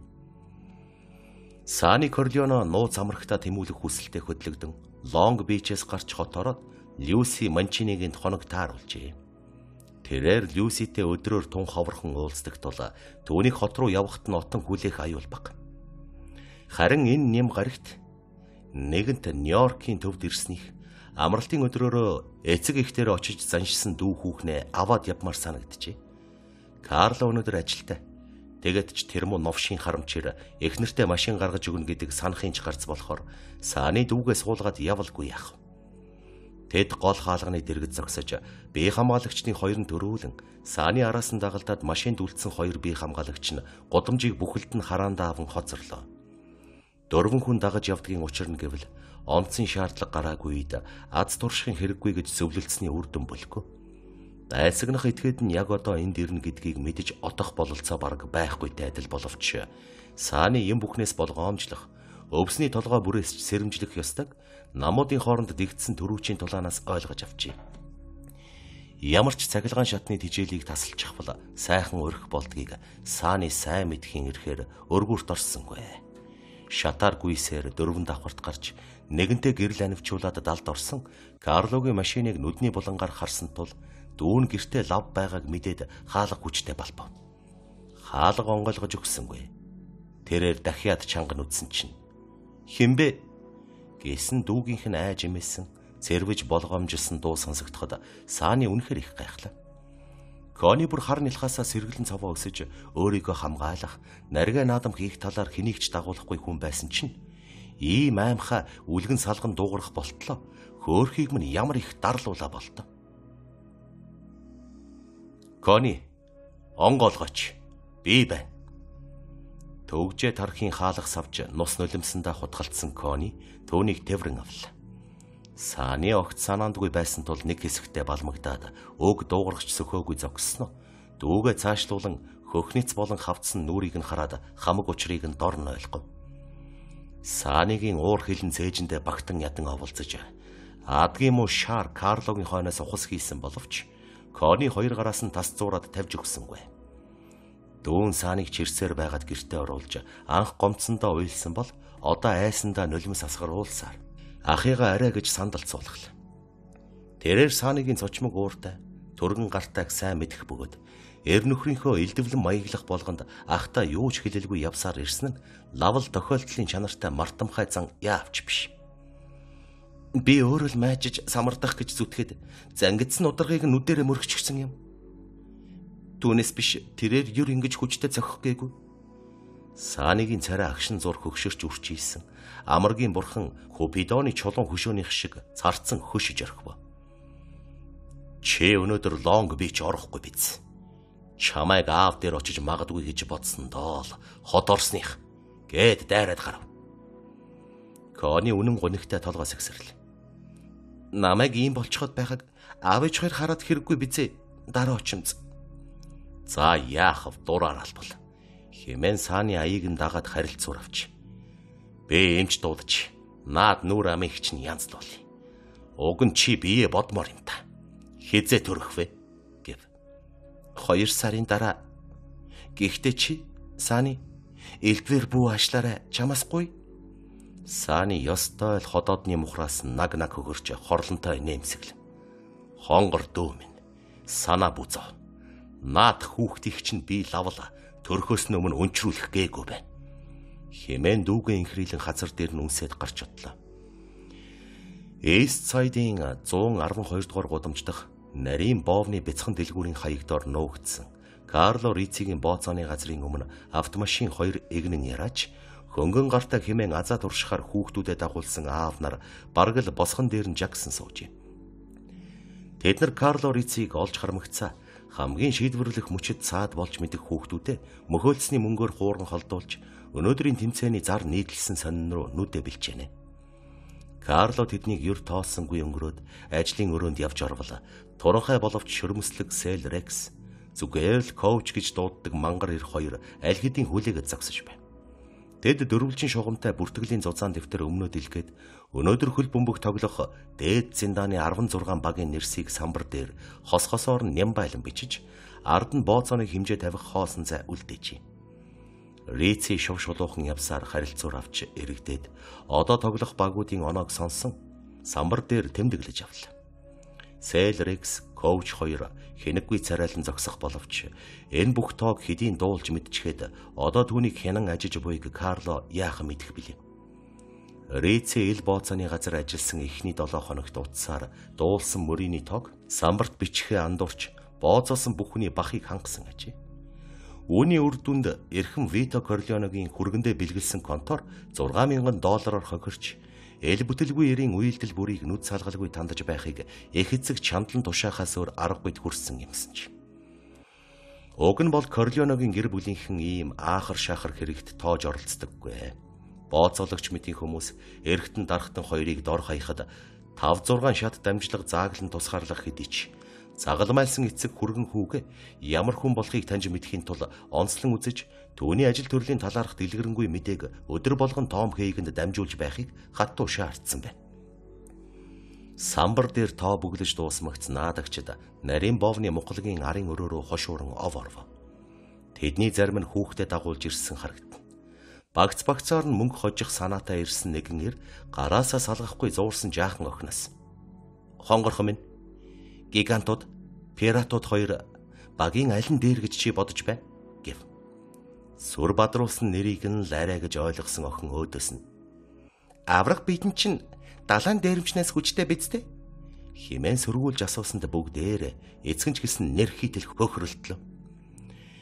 Speaker 1: Сани Корлеоно нууц амрагтаа тэмүүлэх хүсэлтэд хөдлөгдөн Лонг Бичээс гарч хот ороод Люси Манчинигийн хоног тааруулжээ. Тэрээр Люситэй өдрөөр тун ховорхон уулздаг тул түүнийг хот руу явахт нь отон хүлээх аюул баг. Харин энэ нэм гарагт нэгэнт Нью-Йоркийн төвд ирсних амралтын өдрөөрөө эцэг ихтер очиж заншсан дүү хүүхнээ аваад явмаар санагджээ. Карло өнөдөр ажилтай. Тэгээд ч тэр муу новшийн харамчээр эхнэртэй машин гаргаж өгнө гэдэг санахын ч гарц болохоор Саны дүүгээ суулгаад явалгүй яах. Тэд гол хаалганы дэргэд зогсож бие хамгаалагчдын хоёр нь төрүүлэн Саны араас нь дагалдаад машинд үлдсэн хоёр бие хамгаалагч нь гудамжийг бүхэлд нь хараандаа аван хоцорлоо. Дөрвөн хүн дагаж явдгийн учир нь гэвэл онцгийн шаардлага гараагүй үед аз туршихын хэрэггүй гэж зөвлөлдсөний үр дүн болгүй. Дайсагнах этгээд нь яг одоо энд ирнэ гэдгийг мэдэж отох бололцоо бараг байхгүйтэй адил боловч Саны юм бүхнээс болгоомжлох өвсний толгой бүрээс ч сэрэмжлэх ёстойг намуудын хооронд дэгдсэн төрүүчийн тулаанаас ойлгож авчээ. Ямар ч цахилгаан шатны тижээлийг тасалчих бол сайхан өрх болдгийг Саны сайн мэдхийн ирэхээр өргүүрт орсонгүй. Шатаар гүйсээр дөрвөн давхарт гарч нэгэнтээ гэрэл анивчуулаад далд орсон Карлогийн машиныг нүдний булангаар харсан тул дүүн гэртээ лав байгааг мэдээд хаалга хүчтэй балбав. Хаалга онгойлгож өгсөнгүй. Тэрээр дахиад чанга нүдсэн чинь хинбэ гэсэн дүүгийнх нь айж имээсэн цэрвэж болгоомжилсан дуу сонсогдоход Саны үнэхээр их гайхлаа. Кони бүр хар нэлхаасаа сэргэлэн цаваа өсөж өөрийгөө хамгаалах, нарийн наадам хийх талаар хэнийг ч дагуулахгүй хүн байсан чинь Ийм аймхаа үлгэн салган дуугарах болтлоо хөөрхийг минь ямар их дарлуулаа болтоо. Кони, онгоолгооч. Би байна. Төвжээ тархийн хаалга савж нус нулимсандаа хутгалтсан Кони түүнийг тэврэн авлаа. Сааны огт санаандгүй байсан тул нэг хэсэгтээ балмагдаад өг дуугарч сөхөөгүй зогссноо. Дүүгээ цаашлуулан хөхниц болон хавцсан нүрийг нь хараад хамаг учрыг нь дор нь ойлгов. Сааныгийн уур хилэн цээжиндээ багтан ядан оволцож адгийн муу шар Карлогийн хойноос ухас хийсэн боловч Кони хоёр гараас нь тас зуураад тавьж өгсөнгүй. Дүүн Сааныг чирсээр байгаад гэртээ оруулж анх гомцсондоо уйлсан бол одоо айсандаа нулимс асгаруулсаар ахыгаа арай гэж сандалд суулгал. Тэрээр Сааныгийн цочмог ууртай түргэн гартайг сайн мэдэх бөгөөд эр нөхрийнхөө элдэвлэн маяглах болгонд ахта юу ч хэлэлгүй явсаар ирсэн нь лавл тохиолдлын чанартай мартамхай зан яавч биш. Би өөрөө л майжиж самардах гэж зүтгэхэд зангидсан ударгыг нүдэрээ мөргчихсэн юм. Түүнээс биш тэрээр юр ингэж хүчтэй зохих гээгүй. Сааныгийн царай агшин зур хөгшөрч үрчийсэн. Амаргийн бурхан Купидоны чулуун хөшөөнийх шиг царцсан хөшөж орхив. Чи өнөөдөр лонг бич орохгүй биз? Чамайг аав дээр очиж магадгүй гэж бодсон доол хот орсных гээд дайраад гарав. Кони үнэн гунигтай толгой сэгсэрлээ. Намайг ийм болчиход байхаг аав ээж хоёр хараад хэрэггүй бизээ. Дараа очимц. За яах вэ? Дураар албал. Хэмээн Сааны аяыг нь дагаад харилцуур авч. Би эмч дуудаж наад нүр амыг чинь янзлуулъя. Уг нь чи бие бодмоор юм та. Хизээ төрөх вэ? Гэв. Хоёр сарын дараа. Гэхдээ чи Сааны элдвэр бүү ашлаарай чамасгүй. Сааны ёстой л ходоодны мухраас наг наг хөгөрч хорлонтой нэмсэгл. Хонгор дүү минь. Санаа бүзөө. Наад хүүхдийг чинь би лавла төрхөөс өмнө өнчрүүлэх гээгүй байна. Хэмээн дүүгээ инхрийлэн хазар дээр нь үнсээд гарч одлоо. Эст сайдын зуун арван хоёр дугаар гудамж дахь нарийн боовны бяцхан дэлгүүрийн хаягдоор нуугдсан Карло Рицигийн бооцооны газрын өмнө автомашин хоёр эгнэн яраач хөнгөн гартаа хэмээн азаад уршихаар хүүхдүүдэд дагуулсан аав нар бараг л босгон дээр нь жагсан сууж. Тэд нар Карло Рициг олж хармагцаа хамгийн шийдвэрлэх мөчөд цаад болж мэдэх хүүхдүүдэд мөхөөлсний мөнгөөр хууран холдуулж өнөөдрийн тэмцээний зар нийтлсэн сонин руу нүдэ бэлчээнэ. Карло тэднийг юр тооссонгүй өнгөрөөд ажлын өрөөнд явж орвол туранхай боловч шөрмөслөг Сэл Рекс зүгээр л коуч гэж дууддаг мангар эр хоёр аль хэдийн хүлээгээд загсаж байна. Тэд дөрвөлжин шугамтай бүртгэлийн зузаан дэвтэр өмнөд илгээд өнөөдөр хөл бөмбөг тоглох дээд зиндааны арван зургаан багийн нэрсийг самбар дээр хос хосоор нь нямбайлан бичиж ард нь бооцооны хэмжээ тавих хоосон цай үлдээжээ. Рици шув шулуухан явсаар харилцуур авч эрэгдээд одоо тоглох багуудын оноог сонсон самбар дээр тэмдэглэж авлаа. Сэл Рекс коуч хоёр хэнэггүй царайлан зогсох боловч энэ бүх тоог хэдийн дуулж мэдчихэд одоо түүнийг хянан ажиж буйг Карло яах мэдэх билээ. Рици ил бооцооны газар ажилласан эхний долоо хоногт утсаар дуулсан мөрийн тоог самбарт бичгээ андуурч бооцоосон бүхний бахыг хангасан ажээ. Үүний үр дүнд эрхэм Вито Корлеоногийн хүргэндээ бэлгэлсэн контор зургаан мянган доллараар хохирч эл бүтэлгүй эрийн уйлдэл бүрийг нүд салгалгүй тандаж байхыг их эцэг чандлан тушаахаас өөр аргагүйд хүрсэн юмсан ч. Уг нь бол Корлеоногийн гэр бүлийнхэн ийм аахар шахар хэрэгт тоож оролцдоггүй. Бооцоологч мэтийн хүмүүс эргэтэн дарахтан хоёрыг дор хаяхад тав зургаан шат дамжлага зааглан тусгаарлах хэдий ч загалмайлсан эцэг хүргэн хүүгээ ямар хүн болохыг таньж мэдхийн тулд онцлон үзэж түүний ажил төрлийн талаарх дэлгэрэнгүй мэдээг өдөр болгон Том Хейгэнд дамжуулж байхыг хатуу шаардсан байна. Самбар дээр тоо бүглэж дуусмагц наадагчид нарийн боовны муклагийн арын өрөөрөө хошууран ов орвоо. Тэдний зарим нь хүүхдэд дагуулж ирсэн харагдана. Багц багцаар нь мөнгө хожих санаатай ирсэн нэгэн ир гараасаа салгахгүй зуурсан жаахан охноос. Хонгорхон минь гигантууд, пиратууд хоёр багийн аль нь дээр гэж чи бодож байна гэв. Сүр бадруулсан нэрийг нь лайраа гэж ойлгосон охин өөдөөс нь аврах бидэн чинь далайн дээрэмчнээс хүчтэй бидтэй хэмээн сөргүүлж асуусанд бүгдээр эцгэнч гисэн нэр хийтэл хөхрөлтлөө.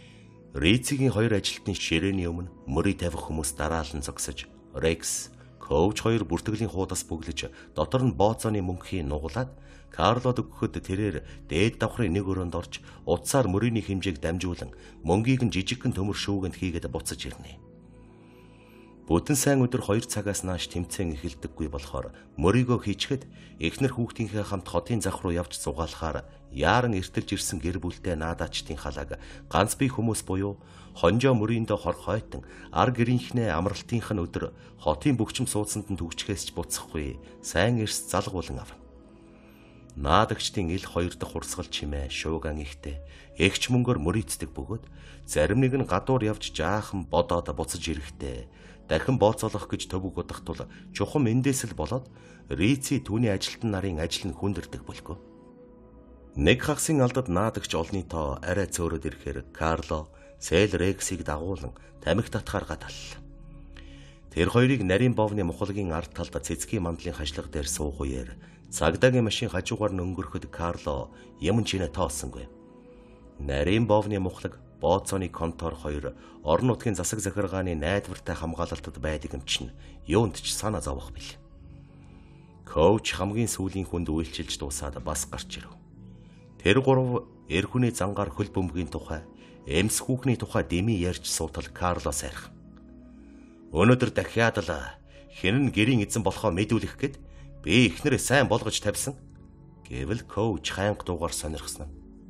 Speaker 1: Рицигийн хоёр ажилтны ширээний өмнө мөрий тавих хүмүүс дараалан зогсож Рекс, Коуч хоёр бүртгэлийн хуудас бүглэж дотор нь бооцооны мөнхийн нуглаад Карлод өгөхөд тэрээр дээд давхрын нэг өрөөнд орж утсаар мөрийн хэмжээг дамжуулан мөнгийг нь жижигхэн төмөр шүүгэнд хийгээд буцаж ирнэ. Бүтэн сайн өдөр хоёр цагаас нааш тэмцээн эхэлдэггүй болохоор мөрийгөө хийчихэд эхнэр хүүхдийнхээ хамт хотын зах руу явж зугаалахаар яаран эртэлж ирсэн гэр бүлтэй наадачдын халааг ганц бие хүмүүс буюу хонжоо мөрийндөө хор хойтон ар гэрийнхнээ амралтынх нь өдөр хотын бөгчм суудсанд нь төгчхээс ч буцахгүй сайн эрс залгуулan авна. Наадагчдын ил хоёр дахь урсгал чимээ шууган ихтэй эгч мөнгөөр мөрийцдэг бөгөөд зарим нэг нь гадуур явж жаахан бодоод буцаж ирэхдээ дахин бооцоолох гэж төвөг удах тул чухам эндээс л болоод Рици түүний ажилтан нарын ажил нь хүндэрдэг болго. Нэг хагасын алдад наадагч олны тоо арай цөөрөд ирэхээр Карло Сэл Рексийг дагуулan тамхи татхаарга таллаа. Тэр хоёрыг нарийн бовны мухалгийн ард талд цэцгийн мандлын хажлага дээр суугууяар цагдаагийн машин хажуугаар нь өнгөрөхөд Карло юм чинэ тоосонгүй. Нарийн бовны мухлаг бооцооны контор хоёр орон нутгийн засаг захиргааны найдвартай хамгаалалтад байдаг юм чинь юунд ч санаа зовох бил. Коуч хамгийн сүүлийн хүнд үйлчилж дуусаад бас гарч ирэв. Тэр гурав эр хүний зангаар хөл бөмбөгийн тухай, эмс хүүхний тухай дэмий ярьж суутал Карло сайрах. Өнөөдөр дахиад л хэн нь гэрийн эзэн болохоо мэдүүлэх гээд би ихнэрээ сайн болгож тавьсан гэвэл коуч хайнг дуугаар сонирхсон.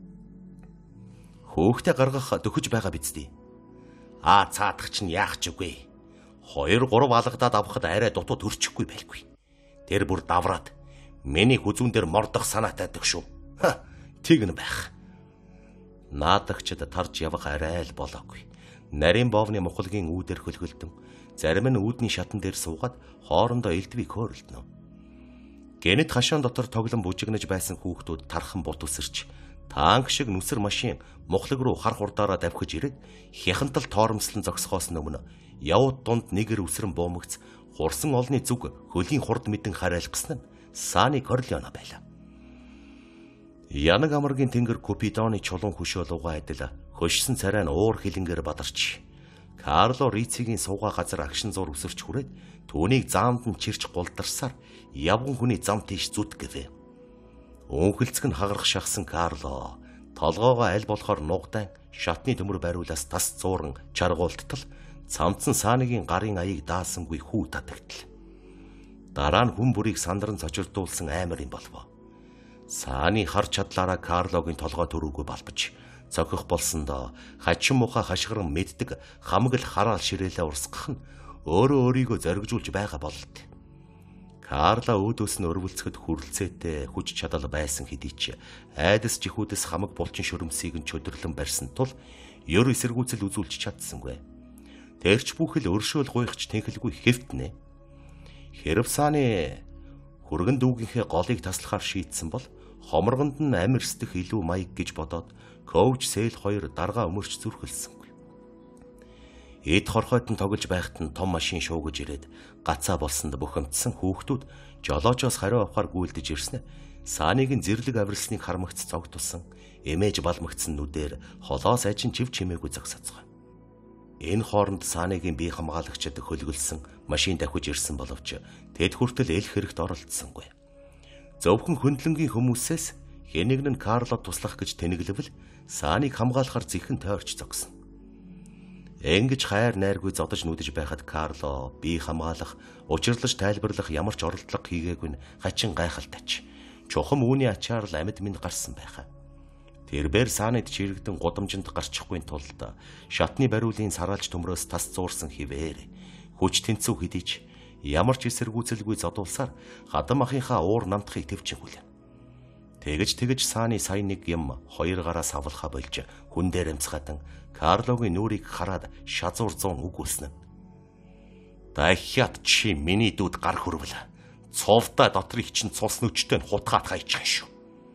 Speaker 1: Хөөхтэй гаргах дөхөж байгаа бидтэй. Аа цаадах чинь яах ч үгүй. Хоёр гурав алгадаад авахд арай дутуу төрчихгүй байлгүй. Тэр бүр давраад миний хүзүүн дээр мордох санаатай дэх шүү. Ха, тэгнэ байх. Наадагчд тарж явах арай л болоогүй. Нарийн бовны мухалгийн үүдээр хөлхөлдөн, зарим нь үүдний шатан дээр суугаад хоорондоо элдвийг хөөрөлдөнө. Гэнэт хашаан дотор тоглон бужигнаж байсан хүүхдүүд тархан бут үсэрч, танк шиг нүсэр машин мухлаг руу хар хурдаараа давхиж ирээд хяхантал тоормслон зогсохоос өмнө явууд дунд нэгэр үсрэн буумагц хурсан олны зүг хөлийн хурд мэдэн харайлгсан нь Сани Корлеоне байлаа. Янаг амаргийн тэнгэр Купидоны чулуун хөшөөл угаа адил хөшсөн царай нь уур хилэнгээр бадарч Карло Рицигийн суугаа газар агшин зур өсөрч хүрээд түүнийг заамд нь чирч гулдарсаар явган хүний зам тийш зүд гэвэ. Өнхөлцг нь хагарах шахсан Карло толгоогоо аль болохоор нугдаан шатны төмөр бариулаас тас зууран чаргуулттал цамцсан Санигийн гарын аяыг даасангүй хүү татагтал. Дараа нь хүн бүрийг сандран цочирдуулсан аймар юм болов. Сани хар чадлаараа Карлогийн толгой төрүүгөө балбаж цохих болсондоо хачин муха хашгиран мэддэг хамаг л хараал ширээлээ урсгах нь өөрөө өөрийгөө зоригжуулж байгаа бололт. Карло өөдөөс нь өрвөлцөхөд хүрлцээтэй хүч чадал байсан хэдий ч айдас жихүүдээс хамаг булчин шөрөмсийг нь чөдөрлөн барьсан тул ёр эсэргүүцэл үзүүлж чадсангүй. Тэрч бүхэл өршөөл гуйхч тэнхэлгүй хэвтнэ. Хэрв Сани хүргэн дүүгийнхээ голыг таслахаар шийдсэн бол хоморгонд нь амирсдэх илүү маяг гэж бодоод коуч Сэл хоёр дарга өмөрч зүрхэлсэнгүй. Эд хорхойтон тоглож байхад нь том машин шуугаж ирээд гацаа болсонд бухимдсан хүүхдүүд жолоожоос хариу авахар гүйлдэж ирснэ. Санигийн зэрлэг авирсныг хармагц цогтулсан, эмээж балмагцсан нүдээр холоос ажин чив чимээгүй зогсоцгоо. Энэ хооронд Санигийн бие хамгаалагчид хөлгөлсөн машин давхиж ирсэн боловч тэд хүртэл эл хэрэгт оролцсонгүй. Зөвхөн хөндлөнгийн хүмүүсээс хэнийг нь Карло туслах гэж тэнэглэвэл Саниг хамгаалахар зэхэн тойрч зогсно. Ингэж хайр найргүй зодож нүдэж байхад Карло бие хамгаалах, учирлаж тайлбарлах ямар ч оролдлого хийгээгүй нь хачин гайхалтайч. Чухам үүний ачаар л амьд минь гарсан байхаа. Тэрбээр Санид чирэгдэн гудамжинд гарчихгүй тулд шатны бариулын сараалж төмрөөс тас зуурсан хിവэр хүч тэнцүү хэдий ч ямар ч эсэргүүцэлгүй зодуулсаар хадам ахынхаа уур намтахыг төвчгүүл. Тэгэж тэгэж Сани сая нэг юм хоёр гараас авлахаа болж хүн дээр амцгаатан Карлогийн нүрийг хараад шазуур зуун үгүйснэ. Дахиад чи миний дүүд гар хөрвөл цовда дотрыг чинь цус нүчтэй хутгаад хайчих шүү.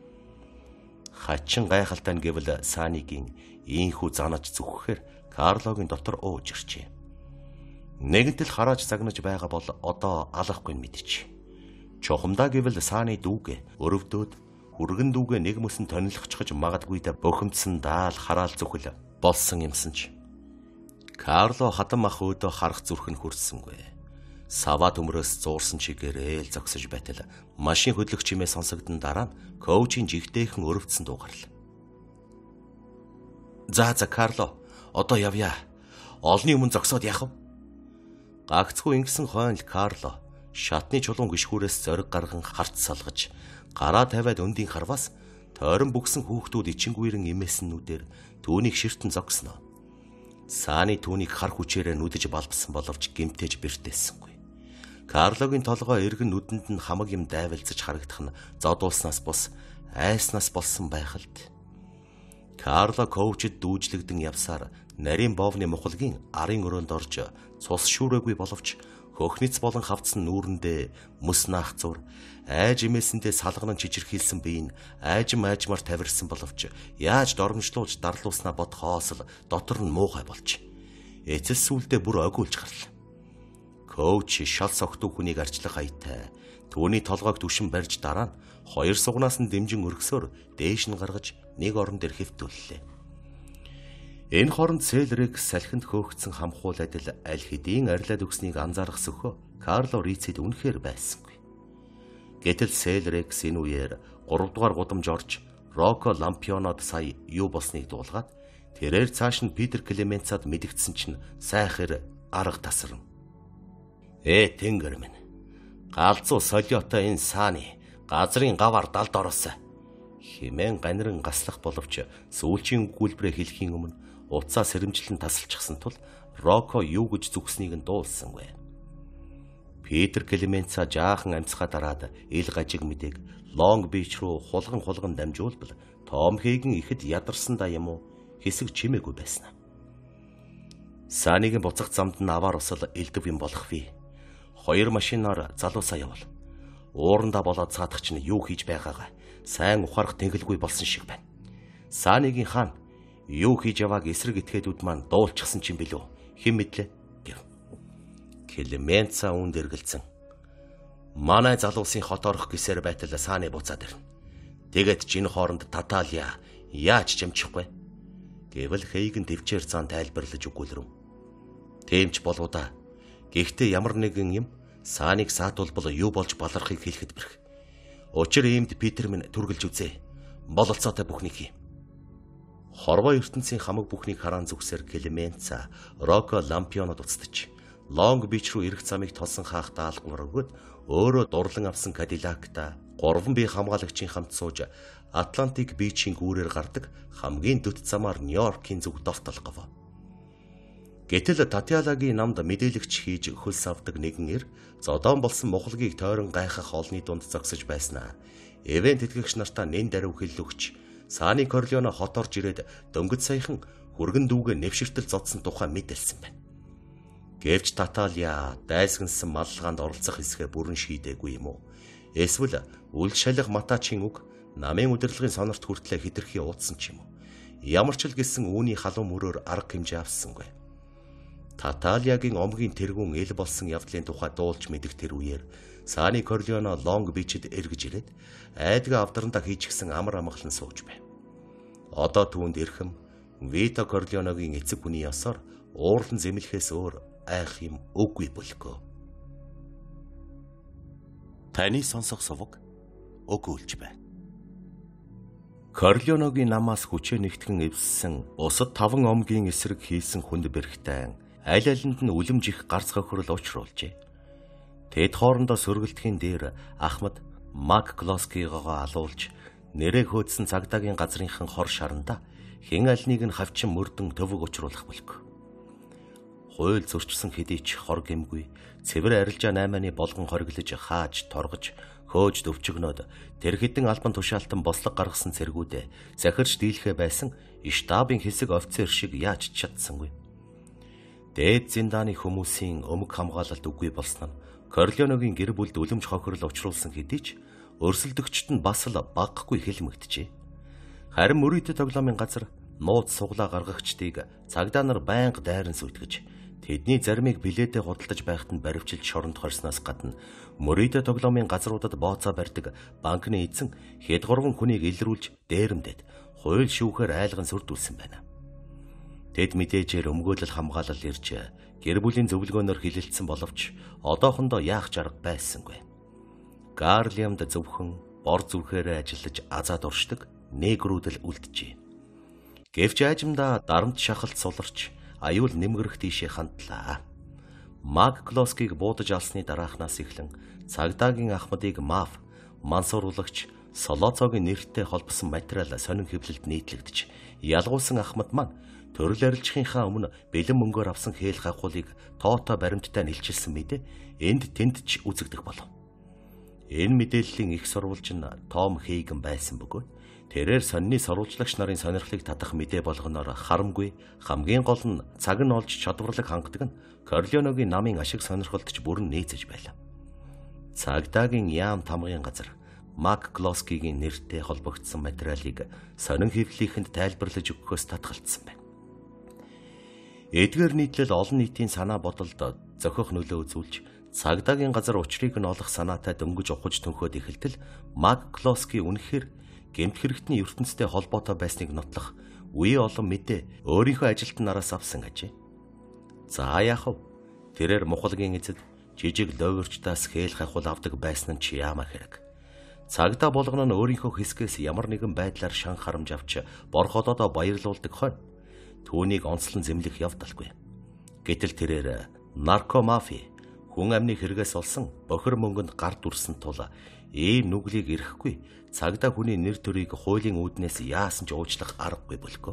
Speaker 1: Хачин гайхалтай нь гэвэл Санигийн ийхүү занаж зүгхэхээр Карлогийн дотор ууж ирчээ. Нэгэнтэл харааж загнаж байгаа бол одоо алахгүй мэдчих. Чухамдаа гэвэл Сани дүүгээ өрөвдөөд хүргэн дүүгээ нэг мөсөн тонилгочхож магадгүй да бохимдсан даал хараал зүхэл болсон юмсан ч Карло хатан ах өөдөө харах зүрх нь хүрсэнгүй. Сава төмрөөс зуурсан чигээр ээл зогсож байтал машин хөдлөх чимээ сонсогдсон дараа нь коучийн жигтэйхэн өрөвдсөн дуугарлаа. За за Карло, одоо явъя. Олны өмнө зогсоод яах вэ? Гагцгүй ингэсэн хойно Карло шатны чулуун гიშгүүрээс зориг гарган харц салгаж, гараа тавиад өндийн харваас тойрон бүгсэн хүүхдүүд ичингүйрэн имээсэннүүдээр түүнийг ширтэн зогсноо. Сааны түүнийг хар хүчээрээ нүдэж балбсан боловч гимтэж бэртээсэнгүй. Карлогийн толгой эргэн нүдэнд нь хамаг юм дайвалзаж харагдах нь зодуулснаас бус айснаас болсон байхалд. Карло коучд дүүжлэгдэн явсаар нарийн боовны мухалгийн арын өрөөнд орж цус шүүрээгүй боловч хөхниц болон хавцсан нүүрэндээ мөс наах зур айж имээсэндээ салганан чичирхийлсэн биеийн айжм айжмаар тавирсан боловч яаж дормжлуулж дарлууснаа бодхоос л дотор нь муухай болж эцэс сүлдээ бүр огиулж гарлаа. Коуч шал согтуу хүнийг арчлах аятай түүний толгойг түшин барьж дараа нь хоёр сугнаас нь дэмжин өргсөөр дээш нь гаргаж нэг орон дээр хэвтүүллээ. Энэ хооронд Селрек салхинд хөөгдсөн хамхуул адил аль хэдийн арилаад өгснийг анзаарах сөхөө Карло Рицэд үнэхээр байсангүй. Гэтэл Селрекс энэ үеэр гурав дугаар гудамж орж Роко Лампионод сая юу болсныг дуулгаад тэрээр цааш нь Питер Клеменцад мэдгдсэн чинь сайхэр арга тасран. Ээ тэнгэр минь. Галзуу солиотой энэ сааны газрын гавар далд ороосаа химэн ганиран гаслах боловч сүүлчийн өгүүлбэрээ хэлхийн өмнө уцаа сэрэмжлэн тасалчихсан тул Роко юу гэж зүгснийг нь дуулсангүй. Питер Клеменца жаахан амьсгаа дараад ил гажиг мэдээг Лонг Бич руу хулган хулган дамжуулбал Том Хейгэн ихэд ядарсандаа юм уу хэсэг чимээгүй байснаа. Сааныгийн буцах замд нь аваар усал элдв юм болох вэ. Хоёр машинаар залуусаа явал. Уурандаа болоод цаадах чинь юу хийж байгаагаа сайн ухаарах тэнгэлгүй болсон шиг байна. Сааныгийн хаан юу хийж явааг эсрэг этгээдүүд маань дуулчихсан чинь билүү хэн мэдлээ гэв. Клеменца үүнд эргэлзэн. Манай залуусын хот орох гэсээр байтал сааны буцаад ирнэ. Тэгэд жин хооронд Таталия яаж чимчихгүй гэвэл Хейгэн төвчээр цаан тайлбарлаж өгүүлрэв. Тэмч болов да. Гэхдээ ямар нэгэн юм сааныг саатуулбал юу болж балархыг хэлэхэд бэрх. Учир иймд Питер минь түргэлж үзээ. Бололцоотой бүхнийг хий. Хорвоо ертөнцийн хамаг бүхнийг хараан зүгсээр Клеменца Роко Лампионод уцтаж Лонг Бич руу ирэх замыг толсон хаах даалгавар өгөөд өөрөө дурлан авсан Кадиллакта гурван бие хамгаалагчийн хамт сууж Атлантик Бичийн гүүрээр гардаг хамгийн дөт замаар Нью-Йоркийн зүг довтолгов. Гэтэл Татьялагийн намд мэдээлэгч хийж хөлс авдаг нэгэн эр зодон болсон мухалгийг тойрон гайхах олны дунд зогсож байснаа. Эвент тэтгэгч нартаа нэн даруй хэллөгч Сааны Корлеоне хот орж ирээд дөнгөж саяхан хүргэн дүүгээ нэвширтэл зодсон тухай мэдээлсэн байна. Гэвч Таталия дайсгансан маллагаанд оролцох хэсгээ бүрэн шийдээгүй юм уу? Эсвэл үл шалих Матачийн үг намын удирдлагын сонорт хүртлээ хэтэрхий уудсан ч юм уу? Ямар ч л гэсэн үүний халуун мөрөөр арга хэмжээ авсангүй. Таталиягийн омгийн тэргүүн ил болсон явдлын тухай дуулж мэдэх тэр үеэр Сааны Корлеоне Лонг Бичэд эргэж ирээд айдгаа авдарандаа хийчихсэн амар амгалан сууж байв. Одоо түүнд эрхэм Вито Корлеонегийн эцэг хүний ёсоор уурлан зэмлэхээс өөр айх юм үгүй болгоо. Таны сонсох сувг өгүүлж байна. Корлеонегийн намаас хүчээ нэгтгэн эвссэн усад таван омгийн эсрэг хийсэн хүнд бэрхтайн аль алинд нь үлэмж их гарц хохирол учруулжээ. Тэд хоорондоо сөргөлтхийн дээр Ахмад Макклоскигоо алуулж нэрээ хөөдсөн цагдаагийн газрынхан хор шаранда хэн альныг нь хавчин мөрдөн төвөг учруулах бүлг. Хууль зөрчсөн хэдий ч хор гэмгүй цэвэр арилжаа наймааны болгон хориглож хааж торгож хөөж дөвчгнөөд тэр хэдэн албан тушаалтан бослог гаргасан цэргүүдээ захирч дийлхэ байсан штабын хэсэг офицер шиг яаж чадсангүй. Дээд зиндааны хүмүүсийн өмг хамгаалалт үгүй болсон нь Корлеонегийн гэр бүлд үлэмж хохирол учруулсан хэдий ч өрсөлдөгчд нь бас л багхгүй хэлмэгдэжээ. Харин мөрөдө тоглоомын газар нууц суглаа гаргагчдыг цагдаа нар байнга дайран сүйтгэж тэдний заримыг билетээ худалдаж байхад нь баривчилж шоронд хорсноос гадна мөрөдө тоглоомын газруудад бооцоо барьдаг банкны эзэн хэд гурван хүнийг илрүүлж дээрэмдээд хууль шүүхээр айлган сүрдүүлсэн байна. Тэд мэдээжээр өмгөөлөл хамгаалал ирж гэр бүлийн зөвлөгөөнөөр хилэлцсэн боловч одоохондоо яах чарга байсангүй. Гарлиамд зөвхөн бор зүрхээрээ ажиллаж азаад уршдаг негрүүд л үлджээ. Гэвч аажимдаа дарамт шахалт суларч аюул нэмгэрэх тийшээ хандлаа. Мак Клоскийг буудаж алсны дараахнаас эхлэн цагдаагийн Ахмадыг Маф, мансууруулагч Солоцогийн нэртэй холбосон материал сонин хэвлэлд нийтлэгдэж, ялгуулсан Ахмад маань төрөл арилжихынхаа өмнө бэлэн мөнгөөр авсан хээл хахуулыг тоото баримттай нэлчилсэн мэдээ энд тэнд ч үзэгдэх болов. Энэ мэдээллийн их сурвалж нь Том Хейгэн байсан бөгөөд тэрээр сонины сурвалжлагч нарын сонирхлыг татах мэдээ болгоноор харамгүй, хамгийн гол нь цаг нь олж чадварлаг хангадаг нь Корлеоногийн намын ашиг сонирхолтч бүрэн нээцэж байлаа. Цагдаагийн яам тамгын газар Мак Клоскигийн нэртэй холбогдсон материалыг сонин хэвлэлийхэнд тайлбарлаж өгөхөөс татгалцсан байна. Эдгээр нийтлэл олон нийтийн санаа бодолд зохих нөлөө үзүүлж цагдаагийн газар учрыг нь олох санаатай дөнгөж ухаж төнхөд эхэлтэл Мак Клоски үнэхээр гэмт хэрэгтний ертөнцтэй холбоотой байсныг нотлох үе олон мэдээ өөрийнхөө ажилтан нараас авсан ажээ. За яах вэ? Тэрээр мухалгийн эзэд жижиг лойгорчтаас хээл хахуул авдаг байсан нь чи яамаа хэрэг. Цагдаа болгоно нь өөрийнхөө хэсгээс ямар нэгэн байдлаар шан харамж авч бор холоодоо баярлуулдаг хойно түүнийг онцлон зэмлэх явдалгүй. Гэтэл тэрээр наркомафи хүн амны хэрэгээс олсон бохир мөнгөнд гар дүрсэн тул ийм нүглийг ирэхгүй цагдаа хүний нэр төрийг хуулийн үүднээс яасан ч уучлах аргагүй бөлгөө.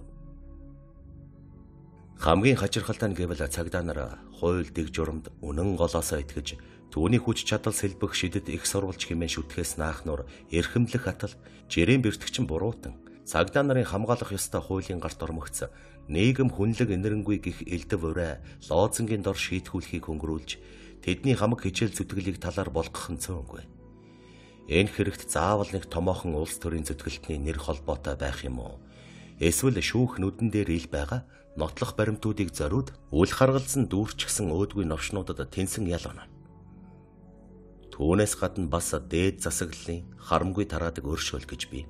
Speaker 1: Хамгийн хачирхалтай нь гэвэл цагдаа нар хууль дэг журамд үнэн голоосоо итгэж түүний хүч чадал сэлбэх шидэд их сурвалж хэмээн шүтгэхээс наахнуур эрхэмлэх атал жирийн бэртгчин буруутан цагдаа нарын хамгаалах ёстой хуулийн гарт ормогц нийгэм хүнлэг энэрэнгүй гих элдв урай лоозингийн дор шийтгүүлэхийг хөнгөрүүлж тэдний хамаг хичээл зүтгэлийг талаар болгох нь цөөнгүй. Энэ хэрэгт заавал нэг томоохон улс төрийн зүтгэлтний нэр холбоотой байх юм уу? Эсвэл шүүх нүдэн дээр ил байгаа нотлох баримтуудыг зориуд үл харгалзан дүүрчихсэн өөдгүй новшнуудад тэнсэн ял оноо. Түүнээс гадна бас дээд засаглалын харамгүй тараадаг өршөөл гэж бий.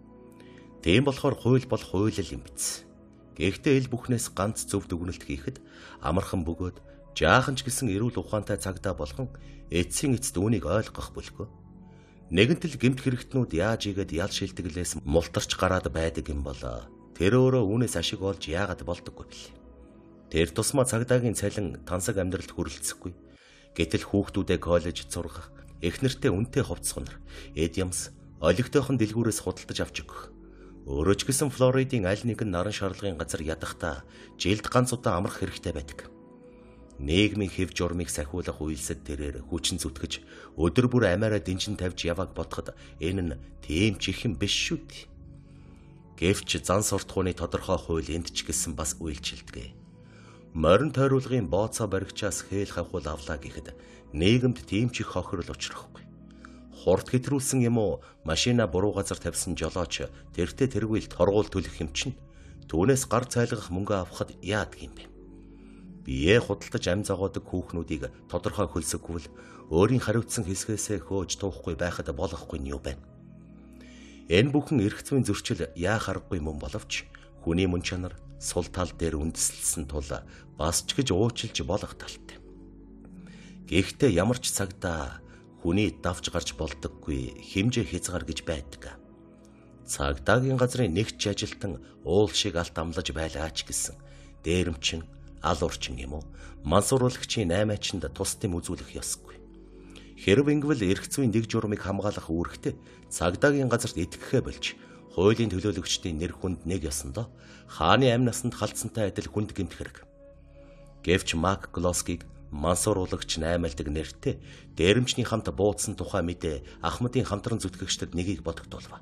Speaker 1: Тийм болохоор хууль бол хууль л юм биз. Гэхдээ ил бүхнээс ганц зөв дүгнэлт хийхэд амархан бөгөөд жаахан ч гэсэн эрүүл ухаантай цагдаа болгон эцсийн эцэд үүнийг ойлгох бүлгөө. Нэгэнтэл гэмт хэрэгтнүүд яаж игээд ял шилтгэлээс мултарч гараад байдаг юм болоо. Тэр өөрөө үүнээс ашиг олж яагаад болдоггүй бэл. Тэр тусмаа цагдаагийн цалин тансаг амьдралд хүрэлцэхгүй. Гэтэл хүүхдүүдээ коллежид сургах, эхнэртэй үнэтэй хувцснаар эдямс олигтойхон дэлгүүрээс худалдаж авч өгөх. Өөрөө ч гэсэн Флоридын аль нэгэн наран шарлагын газар ядахдаа жилд ганц удаа амрах хэрэгтэй байдаг. Нийгмийн хэв журмыг сахиулах үйлсэд тэрээр хүчин зүтгэж өдөр бүр амиараа дэнжин тавьж явааг бодоход энэ нь тийм ч их юм биш шүү дээ. Гэвч зан суртахууны тодорхой хууль энд ч гэсэн бас үйлчилдэг. Морин тойруулгын бооцоо баригчаас хээл хавхул авлаа гэхэд нийгэмд тийм ч их хохирол учрахгүй. Хурд хэтрүүлсэн юм уу машина буруу газар тавьсан жолооч тэртээ тэргүүл торгуул төлөх юм чинь түүнээс гар цайлгах мөнгө авахд яадаг юм бэ? Бие худалдаж ам загоодаг хүүхнүүдийг тодорхой хөлсөггүй л өөрийн хариуцсан хэсгээсээ хөөж туухгүй байхад болохгүй нь юу байна? Энэ бүхэн эрх зүйн зөрчил яах аргагүй мөн боловч хүний мөн чанар сул тал дээр үндэслэлсэн тул бас ч гэж уучлж болох талтай. Гэхдээ ямар ч цагдаа хүний давж гарч болдоггүй хэмжээ хязгаар гэж байдаг. Цагдаагийн газрын нэгч ажилтан уул шиг алт амлаж байлаач гэсэн дээрэмчин ал урчин юм уу мансууруулагчийн наймаачинд тус дэм үзүүлэх ёсгүй. Хэрв ингэвэл эрх зүйн дэг журмыг хамгаалах үүрэгтэй цагдаагийн газарт итгэхээ болж хуулийн төлөөлөгчдийн нэр хүнд нэг ёсондоо хааны амь насанд халдсантай адил хүнд гэмт хэрэг. Гэвч Мак Клоскиг мансууруулагч наймалдаг нэртэй дээрэмчний хамт буудсан тухай мэдээ Ахмадын хамтран зүтгэгчдэд нэгийг бодогдуулва.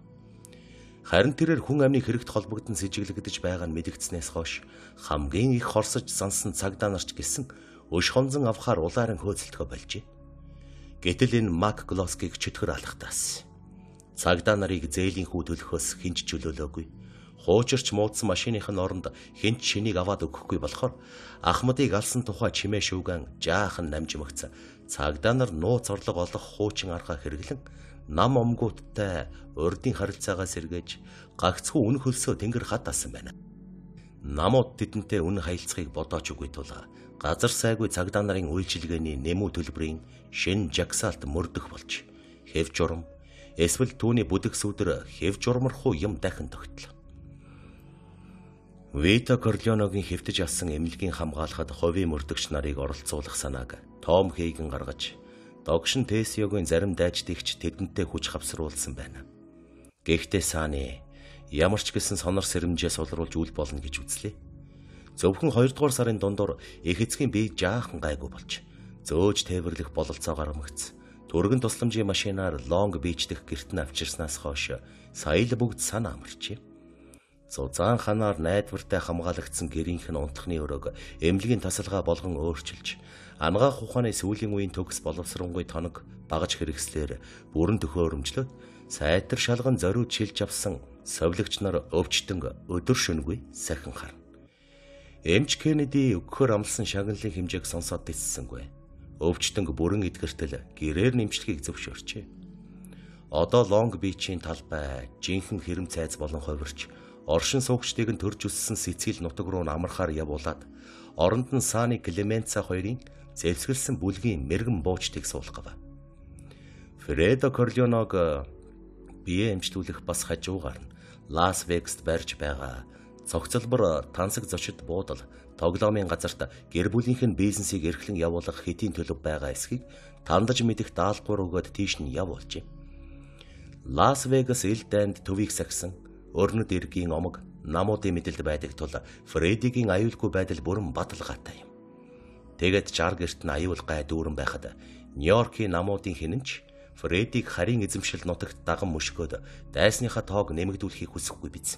Speaker 1: Харин тэрээр хүн амны хэрэгт холбогдсон сэжиглэгдэж байгаа нь мэдэгдснээс хойш хамгийн их хорсож зансан цагдаа нарч гэсэн өш хонзон авахаар улаарын хөөцөлтгөө болжээ. Гэтэл энэ Мак Клоскиг чөтгөр алхтаас цагдаа нарыг зээлийн хүү төлөхөөс хинч чөлөөлөөгүй. Хуучирч муудсан машиныхын оронд хинч шинийг аваад өгөхгүй болохоор Ахмадыг алсан тухай чимээ шүүгэн жаахан намжимагц цагдаа нар нууц орлого олох хуучин арга хэрэглэн нам омгуудтай урдын харилцаагаа сэргээж гагцхүү үн хөлсөө тэнгэр хад асан байна. Намууд тэдэнтэй үнэн хаялцахыг бодооч үгүй тул газар сайгүй цагдаа нарын үйлчилгээний нэмүү төлбөрийн шин жагсаалт мөрдөх болж хэв журам эсвэл түүний бүдэг сүдэр хэв журмархуу юм дахин тогтлоо. Вита Корлеоногийн хэвтэж авсан эмнэлгийн хамгаалахад ховийн мөрдөгч нарыг оролцуулах санааг Том Хейгэн гаргаж догшин Тесиогийн зарим дайчдагч тэдэнтэй хүч хавсруулсан байна. Гэхдээ Сааны ямар ч гэсэн сонор сэрэмжээ сулруулж үл болно гэж үзлээ. Зөвхөн хоёрдугаар сарын дундуур их эцгийн бие жаахан гайгүй болж зөөж тээвэрлэх бололцоо гаргамагц. Түргэн тусламжийн машинаар Лонг Бич дэх гэрт нь авчирснаас хойш сая л бүгд санаа амарчээ. Зузаан ханаар найдвартай хамгаалагдсан гэрийнх нь унтахны өрөөг эмнэлгийн тасалгаа болгон өөрчилж, ангаах ухааны сүүлийн үеийн төгс боловсронгуй тоног багаж хэрэгслэр бүрэн төхөөрөмжлөд сайтар шалган зориуд шилж авсан совлогч нар өвчтөн өдөр шөнөгүй сахин харна. Эмч Кеннеди өгөхөр амласан шагналын хэмжээг сонсоод тэссэнгүй. Өвчтөн бүрэн эдгэртэл гэрээр нэмчлэгийг зөвшөөрчээ. Одоо Лонг Бичийн талбай жинхэнэ хэрэм цайз болон хувирч оршин суугчдыг нь төрж өссөн Сицил нутаг руу амархаар явуулаад оронд нь Сааны Клеменца хоёрын зэвсгэлсэн бүлгийн мэрэгэн буучдыг суулгав. Фредо Корлеоног бие эмчлүүлэх бас хажуугаар нь Лас Вегаст барьж байгаа цогцлбор тансаг зочид буудал тоглоомын газарт гэр бүлийнх нь бизнесийг эрхлэн явуулах хэдийн төлөв байгаа эсхийг тандаж мэдэх даалгавар өгөөд тийш нь явуулжээ. Лас Вегас ил дайнд төвийг сахисан өрнөд эргийн омог намуудын мэдэлд байдаг тул Фредигийн аюулгүй байдал бүрэн баталгаатай юм. Тэгэд жар герт нь аюул гай дүүрэн байхад Нью-Йоркийн намуудын хинэнч Фредиг харийн эзэмшил нутагт даган мөшгөөд дайсныхаа тоог нэмэгдүүлэхийг хүсэхгүй биз.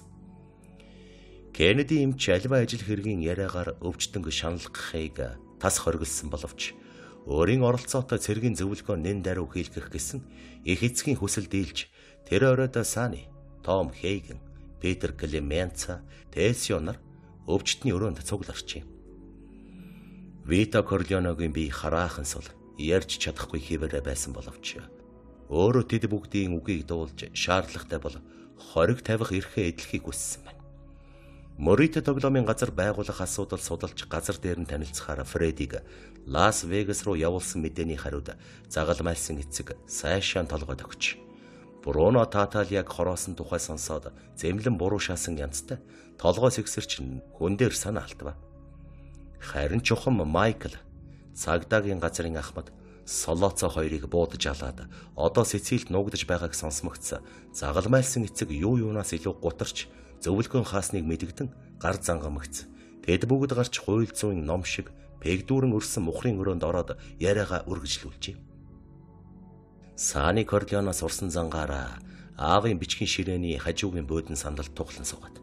Speaker 1: Кеннеди эмч альва ажил хэргийн яриагаар өвчтөнгө шаналгахыг тас хоригдсан боловч өөрийн оролцоотой цэргийн зөвлөгөө нэн даруй хийлгэх гэсэн их эцгийн хүсэл дийлж тэр оройд Сааны, Том Хейгэн, Петр Клеменца, Тесио нар өвчтний өрөөнд цугларчээ. Вита Корлеоногийн бие хараахан сул ярьж чадахгүй хэвээрээ байсан боловч өөрөө тэд бүгдийн үгийг дуулж шаардлагатай бол хориг тавих эрхээ эдлэхийг хүссэн байна. Морита тоглоомын газар байгуулах асуудал судалж газар дээр нь танилцахаар Фредиг Лас Вегас руу явуулсан мэдээний хариуд загалмайлсан эцэг сайшаан толгойд өгч Бруно Татальяг хороосон тухай сонсоод зэмлэн буруу шаасан янзтай толгой сэгсэрч хүн дээр санаа алдав. Харин чухам Майкл цагдаагийн газрын ахмад Солоцо хоёрыг буудаж алаад одоо Сицилд нуугдаж байгааг сонсмогц загалмайлсан эцэг юу юунаас илүү гутарч зөвлгөн хаасныг мэдэгдэн гар зангамагц. Тэд бүгд гарч хууль зүйн ном шиг пегдүүрэн өрсөн мухрын өрөөнд ороод яриагаа үргэлжлүүлжээ. Сааны Корлеоноос урсан зангаараа аавын бичгийн ширээний хажуугийн буудан сандалд тухлан суугаад.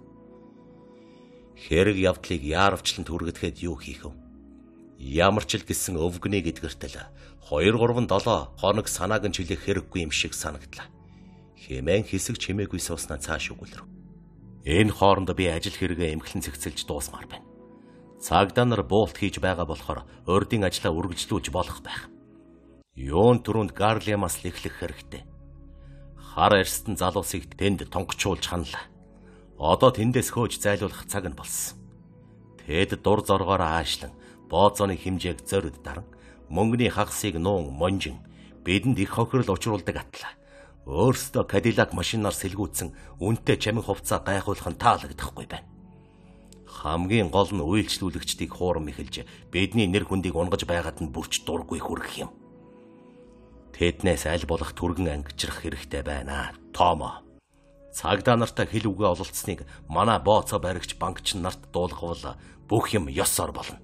Speaker 1: Хэрэг явдлыг яарвчлан түргэдэхэд юу хийх вэ? Ямар ч л гэсэн өвгөнийг эдгэртэл хоёр гурван долоо хоног санааг нь чилэх хэрэггүй юм шиг санагдлаа. Хэмээн хэсэг чимээгүй сууснаа цааш өгүүлрэв. Энэ хооронд би ажил хэрэгээ эмхлэн цэгцэлж дуусмаар байна. Цагдаа нар буулт хийж байгаа болохоор урдын ажлаа үргэлжлүүлж болох байх. Юун түрүүнд Гарлиамаас л эхлэх хэрэгтэй. Хар арстан залуусыг тэнд тонгочуулж ханлаа. Одоо тэндээс хөөж зайлуулах цаг нь болсон. Тэд дур зоргоор аашлан бооцооны хэмжээг зорид даран мөнгөний хагасыг нуун монжин бидэнд их хохирол учруулдаг атлаа. Өөрсдөө Кадиллак машинаар сэлгүүцсэн үнэтэй чамиг хувцаа гайхуулах нь таалагдахгүй байна. Хамгийн гол нь үйлчлүүлэгчдийг хуурам эхэлж бидний нэр хүндийг унгаж байгаад нь бүрч дургүй хүргэх юм. Тэднээс аль болох түргэн ангижрах хэрэгтэй байна. Томо. Цагдаа нартай хэл үгээ ололцсныг манай бооцоо баригч банкчин нарт дуулгавал бүх юм ёсоор болно.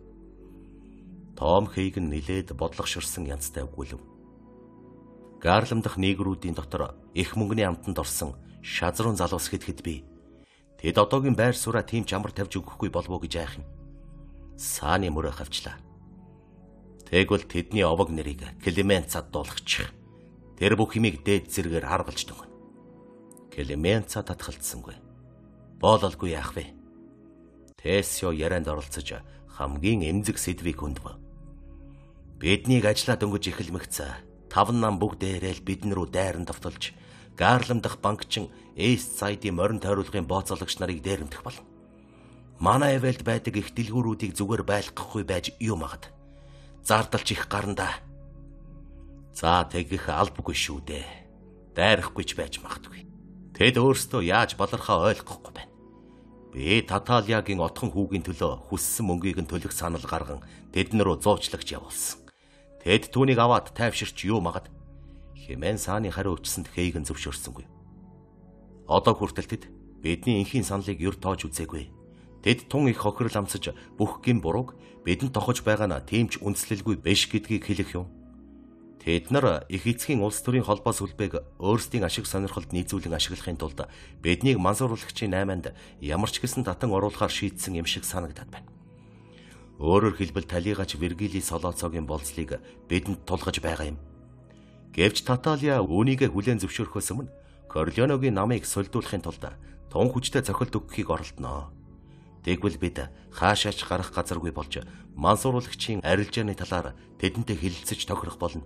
Speaker 1: Том Хейгэн нилээд бодлогоширсан янзтай өгүүлв. Гарлам дахь нэгрүүдийн дотор их мөнгөний амтанд орсон шазрын залуус хэд хэд бий. Тэд одоогийн байр сууриа тийм ч амар тавьж өгөхгүй болов уу гэж айх юм. Сааны мөрөө хавчлаа. Тэгвэл тэдний овог нэрийг Клеменцад дуулгачих. Тэр бүх юмыг дээд зэргээр харгалж төгнө. Клеменца татгалцсангүй. Боололгүй яах вэ? Тесио ярианд оролцож хамгийн эмзэг сэдвийг хөндөв. Биднийг ажлаа дөнгөж эхэлмэгцээ. Таван нам бүгдээрээ л бидэн рүү дайран давталж, Гарлам дахь банкчин Эст Сайдын морин тойруулгын бооцоолагч нарыг дээрэмдэх болно. Манай эвэлд байдаг их дэлгүүрүүдийг зүгээр байлгахгүй байж юу магад. Зардалж их гарандаа. За тэгэх албагүй шүү дээ. Дайрахгүй ч байж магадгүй. Тэд өөрсдөө яаж балархаа ойлгохгүй байна. Би Татаалиагийн отхон хүүгийн төлөө хүссэн мөнгийг нь төлөх санал гарган тэдэн рүү зуучлагч явуулсан. Тэд түүнийг аваад тайвширч юу магад. Хэмээн сааны хариу өчсөнд Хейгэн зөвшөөрсөнгүй. Одоо хүртэл тэд бидний инхийн саналыг юр тоож үзээгүй. Тэд тун их хохирол амсаж бүх гин бурууг бидэнд тохож байгаа нь тимч үндслэлгүй биш гэдгийг хэлэх юм. Тэд нар их эцгийн улс төрийн холбоос үлбэг өөрсдийн ашиг сонирхолд нийцүүлэн ашиглахын тулд биднийг мансууруулагчийн найманд ямар ч гэсэн татан оруулахар шийдсэн юм шиг санагдаад байна. Өөрөөр хэлбэл талигач Вергили Солоцогийн болцлыг бидэнд тулгаж байгаа юм. Гэвч Татаалиа үүнийг хүлээн зөвшөөрөхөөс өмнө Корлеоногийн намыг сольдуулахын тулд тун хүчтэй цохилт өгөхийг оролдоно. Тэгвэл бид хаашаач гарах газаргүй болж мансууруулагчийн арилжааны талаар тэдэнтэй хэлэлцэж тохирох болно.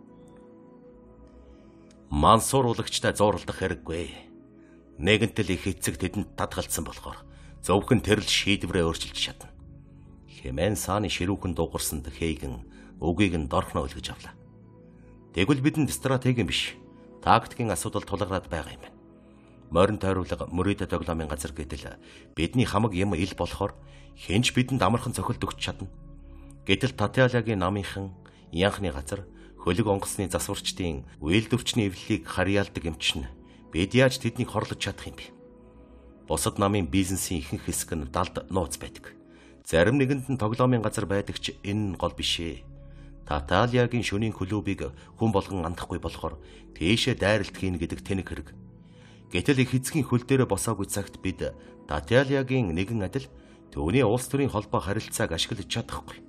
Speaker 1: Мансууруулагчтай зууралдах хэрэггүй. Нэгэнтэл их эцэг тэдэнд татгалцсан болохоор зөвхөн тэрл шийдвэрээ өөрчилж чадна. Хэмээн сааны ширүүхэн дуурсанд Хейгэн үгийг нь дорхно өлгөж авлаа. Тэгвэл бидэнд стратегийн биш, тактикийн асуудал тулгараад байгаа юм байна. Морин тойруулга мөрөдө тоглоомын газар гэдэл бидний хамаг юм ил болохоор хинч бидэнд амархан цохилт өгч чадна. Гэтэл Татаалиагийн намынхан янхны газар хөлөг онгоцны засварчдын үйлдвэрчний эвлэлийг харьяалдаг юм чинь бид яаж тэднийг хорлож чадах юм бэ? Бусад намын бизнесийн ихэнх хэсэг нь далд нууц байдаг. Зарим нэгэнд нь тоглоомын газар байдаг ч энэ нь гол биш ээ. Татаалиагийн шөнийн клубыг хүн болгон андахгүй болохоор тийшээ дайралт хийн гэдэг тэнэг хэрэг. Гэтэл их эцгийн хөл дээрээ босоогүй цагт бид Татаалиагийн нэгэн адил түүний улс төрийн холбоо харилцааг ашиглаж чадахгүй.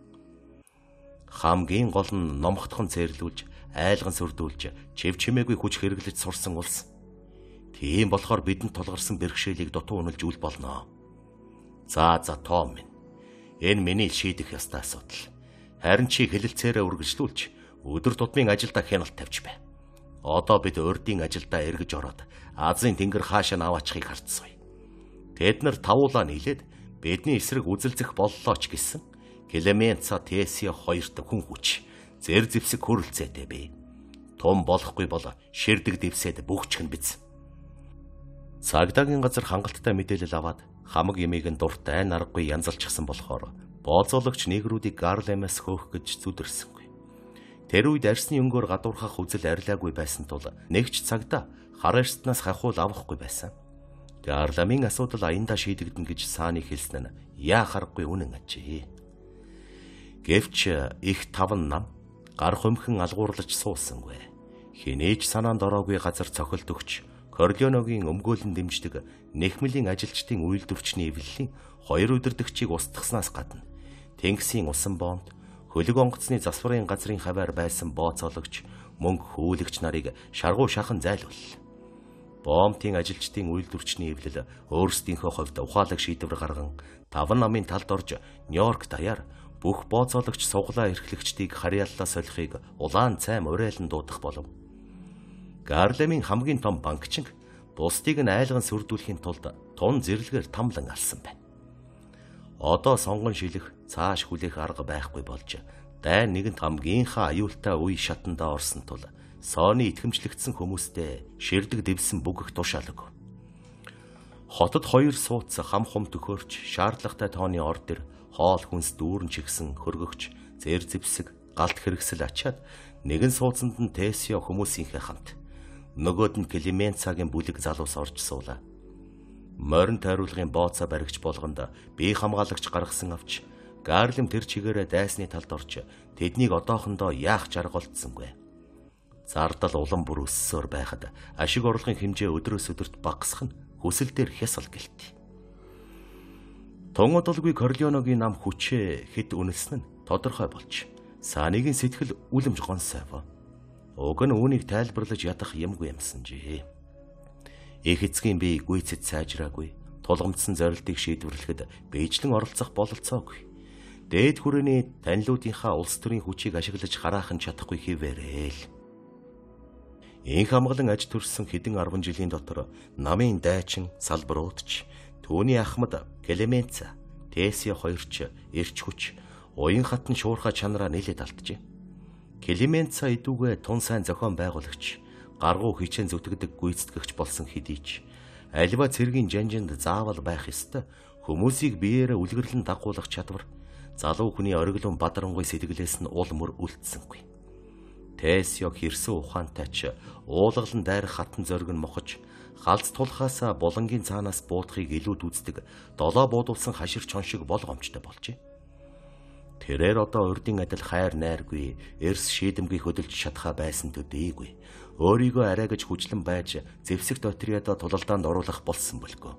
Speaker 1: Хамгийн гол нь номхотхон цээрлүүлж, айлган сүрдүүлж, чив чимээгүй хүч хэрэглэж сурсан улс. Тийм болохоор бидэнд тулгарсан бэрхшээлийг дутуу үнэлж үл болно. За за Том минь. Энэ миний шийдэх ёстой асуудал. Харин чи хэлэлцээрээ үргэлжлүүлж, өдөр тутмын ажилдаа хяналт тавьж бай. Одоо бид урдын ажилдаа эргэж ороод Азийн тэнгэр хаашаа наваачихыг харцгаая. Тэд нар тавуулаа нийлээд бидний эсрэг үзэлцэх боллоо ч гэсэн Клеменца Тесио хоёрт хүн хүч, зэр зэвсэг хүрэлцээтэй бий. Том болохгүй бол ширдэг дэвсэд бүгчгэн биз. Цагдаагийн газар хангалттай мэдээлэл аваад хамаг ямиг нь дуртай наргагүй янзалчихсан болохоор бооцоолагч негрүүдийг Гарлемаас хөөх гэж зүдэрсэнгүй. Тэр үед арсны өнгөөр гадуурхах үзэл арилаагүй байсан тул нэгч цагдаа хар арстнаас хахуул авахгүй байсан. Гарламын асуудал аяндаа шийдэгдэн гэж сааны хэлсэн нь яа харахгүй үнэн ажээ. Гэвч их таван нам гар хумхэн алгуурлаж суусангүй. Хинээч санаанд ороогүй газар цохилт өгч Корлеоногийн өмгөөлөн дэмждэг нэхмэлийн ажилчдын үйлдвэрчний эвлэлийн хоёр удирдагчийг устгаснаас гадна Тэнгисийн усан боомт хөлөг онгоцны засварын газрын хаваар байсан бооцоологч мөнгө хүүлэгч нарыг шаргуу шахан зайлууллаа. Боомтын ажилчдын үйлдвэрчний эвлэл өөрсдийнхөө хувьд ухаалаг шийдвэр гарган таван намын талд орж Нью-Йорк даяар бүх бооцоологч суглаа эрхлэгчдийг харьяаллаа солихыг улаан цайм уриалан дуудах болов. Гарлемийн хамгийн том банкчин бусдыг нь айлган сүрдүүлэхийн тулд тун зэрлэгээр тамлан алсан байна. Одоо сонгон шилэх, цааш хүлээх арга байхгүй болж дайн нэгэнт хамгийнхаа аюултай үе шатандаа орсон тул сооны итгэмжлэгдсэн хүмүүстэй ширдэг дэвсэн бүгэх тушаалаг. Хотод хоёр сууц хам хум төхөөрч шаардлагатай тооны ор дэр хоол хүнс дүүрэн чигсэн хөргөгч зэр зэвсэг галт хэрэгсэл ачаад нэгэн сууцанд нь Тесио хүмүүсийнхээ хамт нөгөөд нь Клеменцагийн бүлэг залуус орж суулаа. Морин тойруулгын бооцоо баригч болгонд бие хамгаалагч гаргасан авч Гарлем тэр чигээрээ дайсны талд орж тэднийг одоохондоо яах жаргалцсангүй. Зардал улам бүр өссөөр байхад ашиг орлогын хэмжээ өдрөөс өдөрт багасах нь хүсэл дээр хясал гэлтий. Тонгод олгүй Корлеоногийн нам хүчээ хэд үнэлсэн нь тодорхой болж сааныгийн сэтгэл үлэмж гонсойв. Уг нь үүнийг тайлбарлаж ядах юмгүй юмсан жээ. Их эцгийн бие гүйцэд сайжраагүй, тулгамдсан зорилтыг шийдвэрлэхэд биечлэн оролцох бололцоогүй. Дээд хүрээний танилуудынхаа улс төрийн хүчийг ашиглаж хараахан чадахгүй хിവэрэл. Инх хамгаалан аж төрсөн хэдэн арван жилийн дотор намын дайчин салбаруудч түүний ахмад Клеменца Тесио хоёрч эрч хүч уян хатан шуурхай чанараа нийлээд алджээ. Клеменца идүүгээ тун сайн зохион байгуулагч, гаргуу хичээн зүтгэдэг гүйцэтгэгч болсон хэдий ч альва цэргийн жанжинд заавал байх ёстой хүмүүсийг биеэрээ үлгэрлэн дагуулах чадвар залуу хүний ориглон бадарангуй сэтгэлээс нь уул мөр үлдсэнгүй. Тесио хэрсэн ухаантай ч уулгалан дайрах хатан зориг нь мохож галз тулхаасаа булангийн цаанаас буутахыг илүүд үздэг долоо буудулсан хашир чон шиг бол гомчтой болжээ. Тэрээр одоо урдын адил хайр найргүй, эрс шийдэмгий хөдөлж чадхаа байсан төдийгүй. Өөрийгөө арай гэж хүчлэн байж зэвсэгт отрядаа тулалдаанд оруулах болсон болго.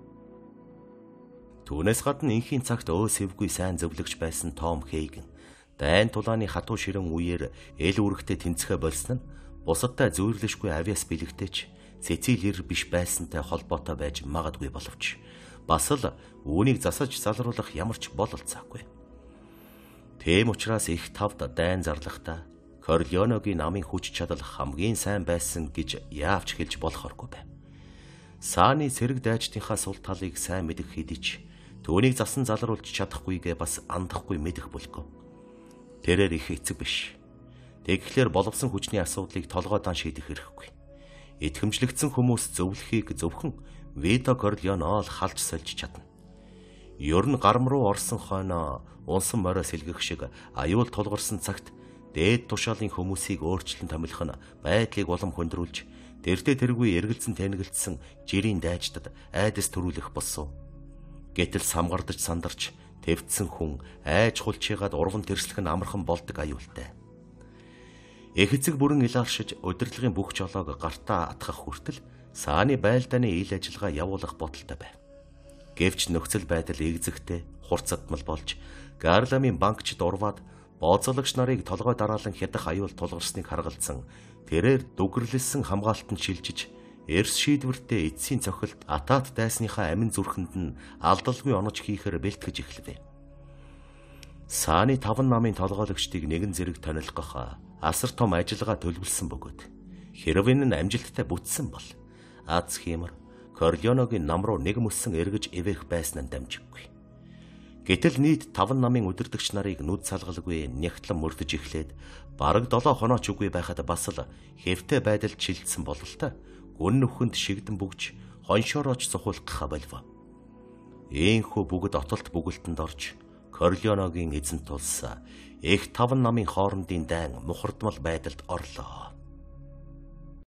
Speaker 1: Түүнээс гадна инхийн цагт өө сэвгүй сайн зөвлөгч байсан Том Хейгэн дайн тулааны хатуу ширэн үеэр эл үүрэгтэй тэнцэхэ болсон нь бусадтай зүйрлэшгүй авиас бэлэгтэйч Цэцил ир биш байсантай холбоотой байж магадгүй боловч бас л үүнийг засаж залруулах ямар ч бололцоогүй. Тэм учраас их тавд дайн зарлахдаа Корлеоногийн намын хүч чадал хамгийн сайн байсан гэж яавч хэлж болохоргүй байв. Сааны сэрэг дайчдынхаа сул талыг сайн мэдэх хэдий ч түүнийг засан залруулж чадахгүйгээ бас андахгүй мэдэх болго. Тэрээр их эцэг биш. Тэгэхээр боловсон хүчний асуудлыг толгойдоо шийдэх хэрэггүй. Итгэмжлэгдсэн хүмүүс зөвлөхийг зөвхөн Вито Корлеоно л халж сольж чадна. Ер нь гарам руу орсон хойноо унсан морой сэлгэх шиг аюул тулгарсан цагт дээд тушаалын хүмүүсийг өөрчлөн томилох нь байдлыг улам хөндрүүлж дэрдэ тэргүй эргэлзэн тэнэгэлдсэн жирийн дайчдад айдас төрүүлэх болсон. Гэтэл самгардаж сандарч твцсэн хүн айж хулчигаад урган тэрслэх нь амархан болдог аюултай. Их эцэг бүрэн илааршиж удирдлагын бүх жолоог гартаа атгах хүртэл Сааны байлдааны ил ажиллагаа явуулах бодолтой байв. Гэвч нөхцөл байдал игзэгтэй хурцадмал болж Гарламын банкчд урваад бооцоолагч нарыг толгой дараалан хядах аюул тулгарсныг харгалзсан тэрээр дүгэрлэлсэн хамгаалтанд шилжиж эрс шийдвэртэй эцсийн цохилт атаат дайсныхаа амин зүрхэнд нь алдалгүй онож хийхээр бэлтгэж эхлэв. Сааны таван намын толгойлогчдыг нэгэн зэрэг тонилгох асар том ажиллагаа төлөвлөсөн бөгөөд Херовин нь амжилттай бүтсэн бол аз хиймэр Корлеоногийн нам руу нэг мөссөн эргэж ивэх байсан нь дамжиггүй. Гэтэл нийт таван намын удирдагч нарыг нүд салгалгүй нягтлан мөрдөж эхлээд бараг долоо хонооч үгүй байхад бас л хэвтэй байдалд шилжсэн бололтой гүн нөхөнд шигдэн бүгж хоншоорооч сухуулгах болов. Ийхүү бүгд отолт бүгэлтэнд орж Корлеоногийн эзэн тулс их таван намын хоорондын дайн мухардмал байдалд орлоо.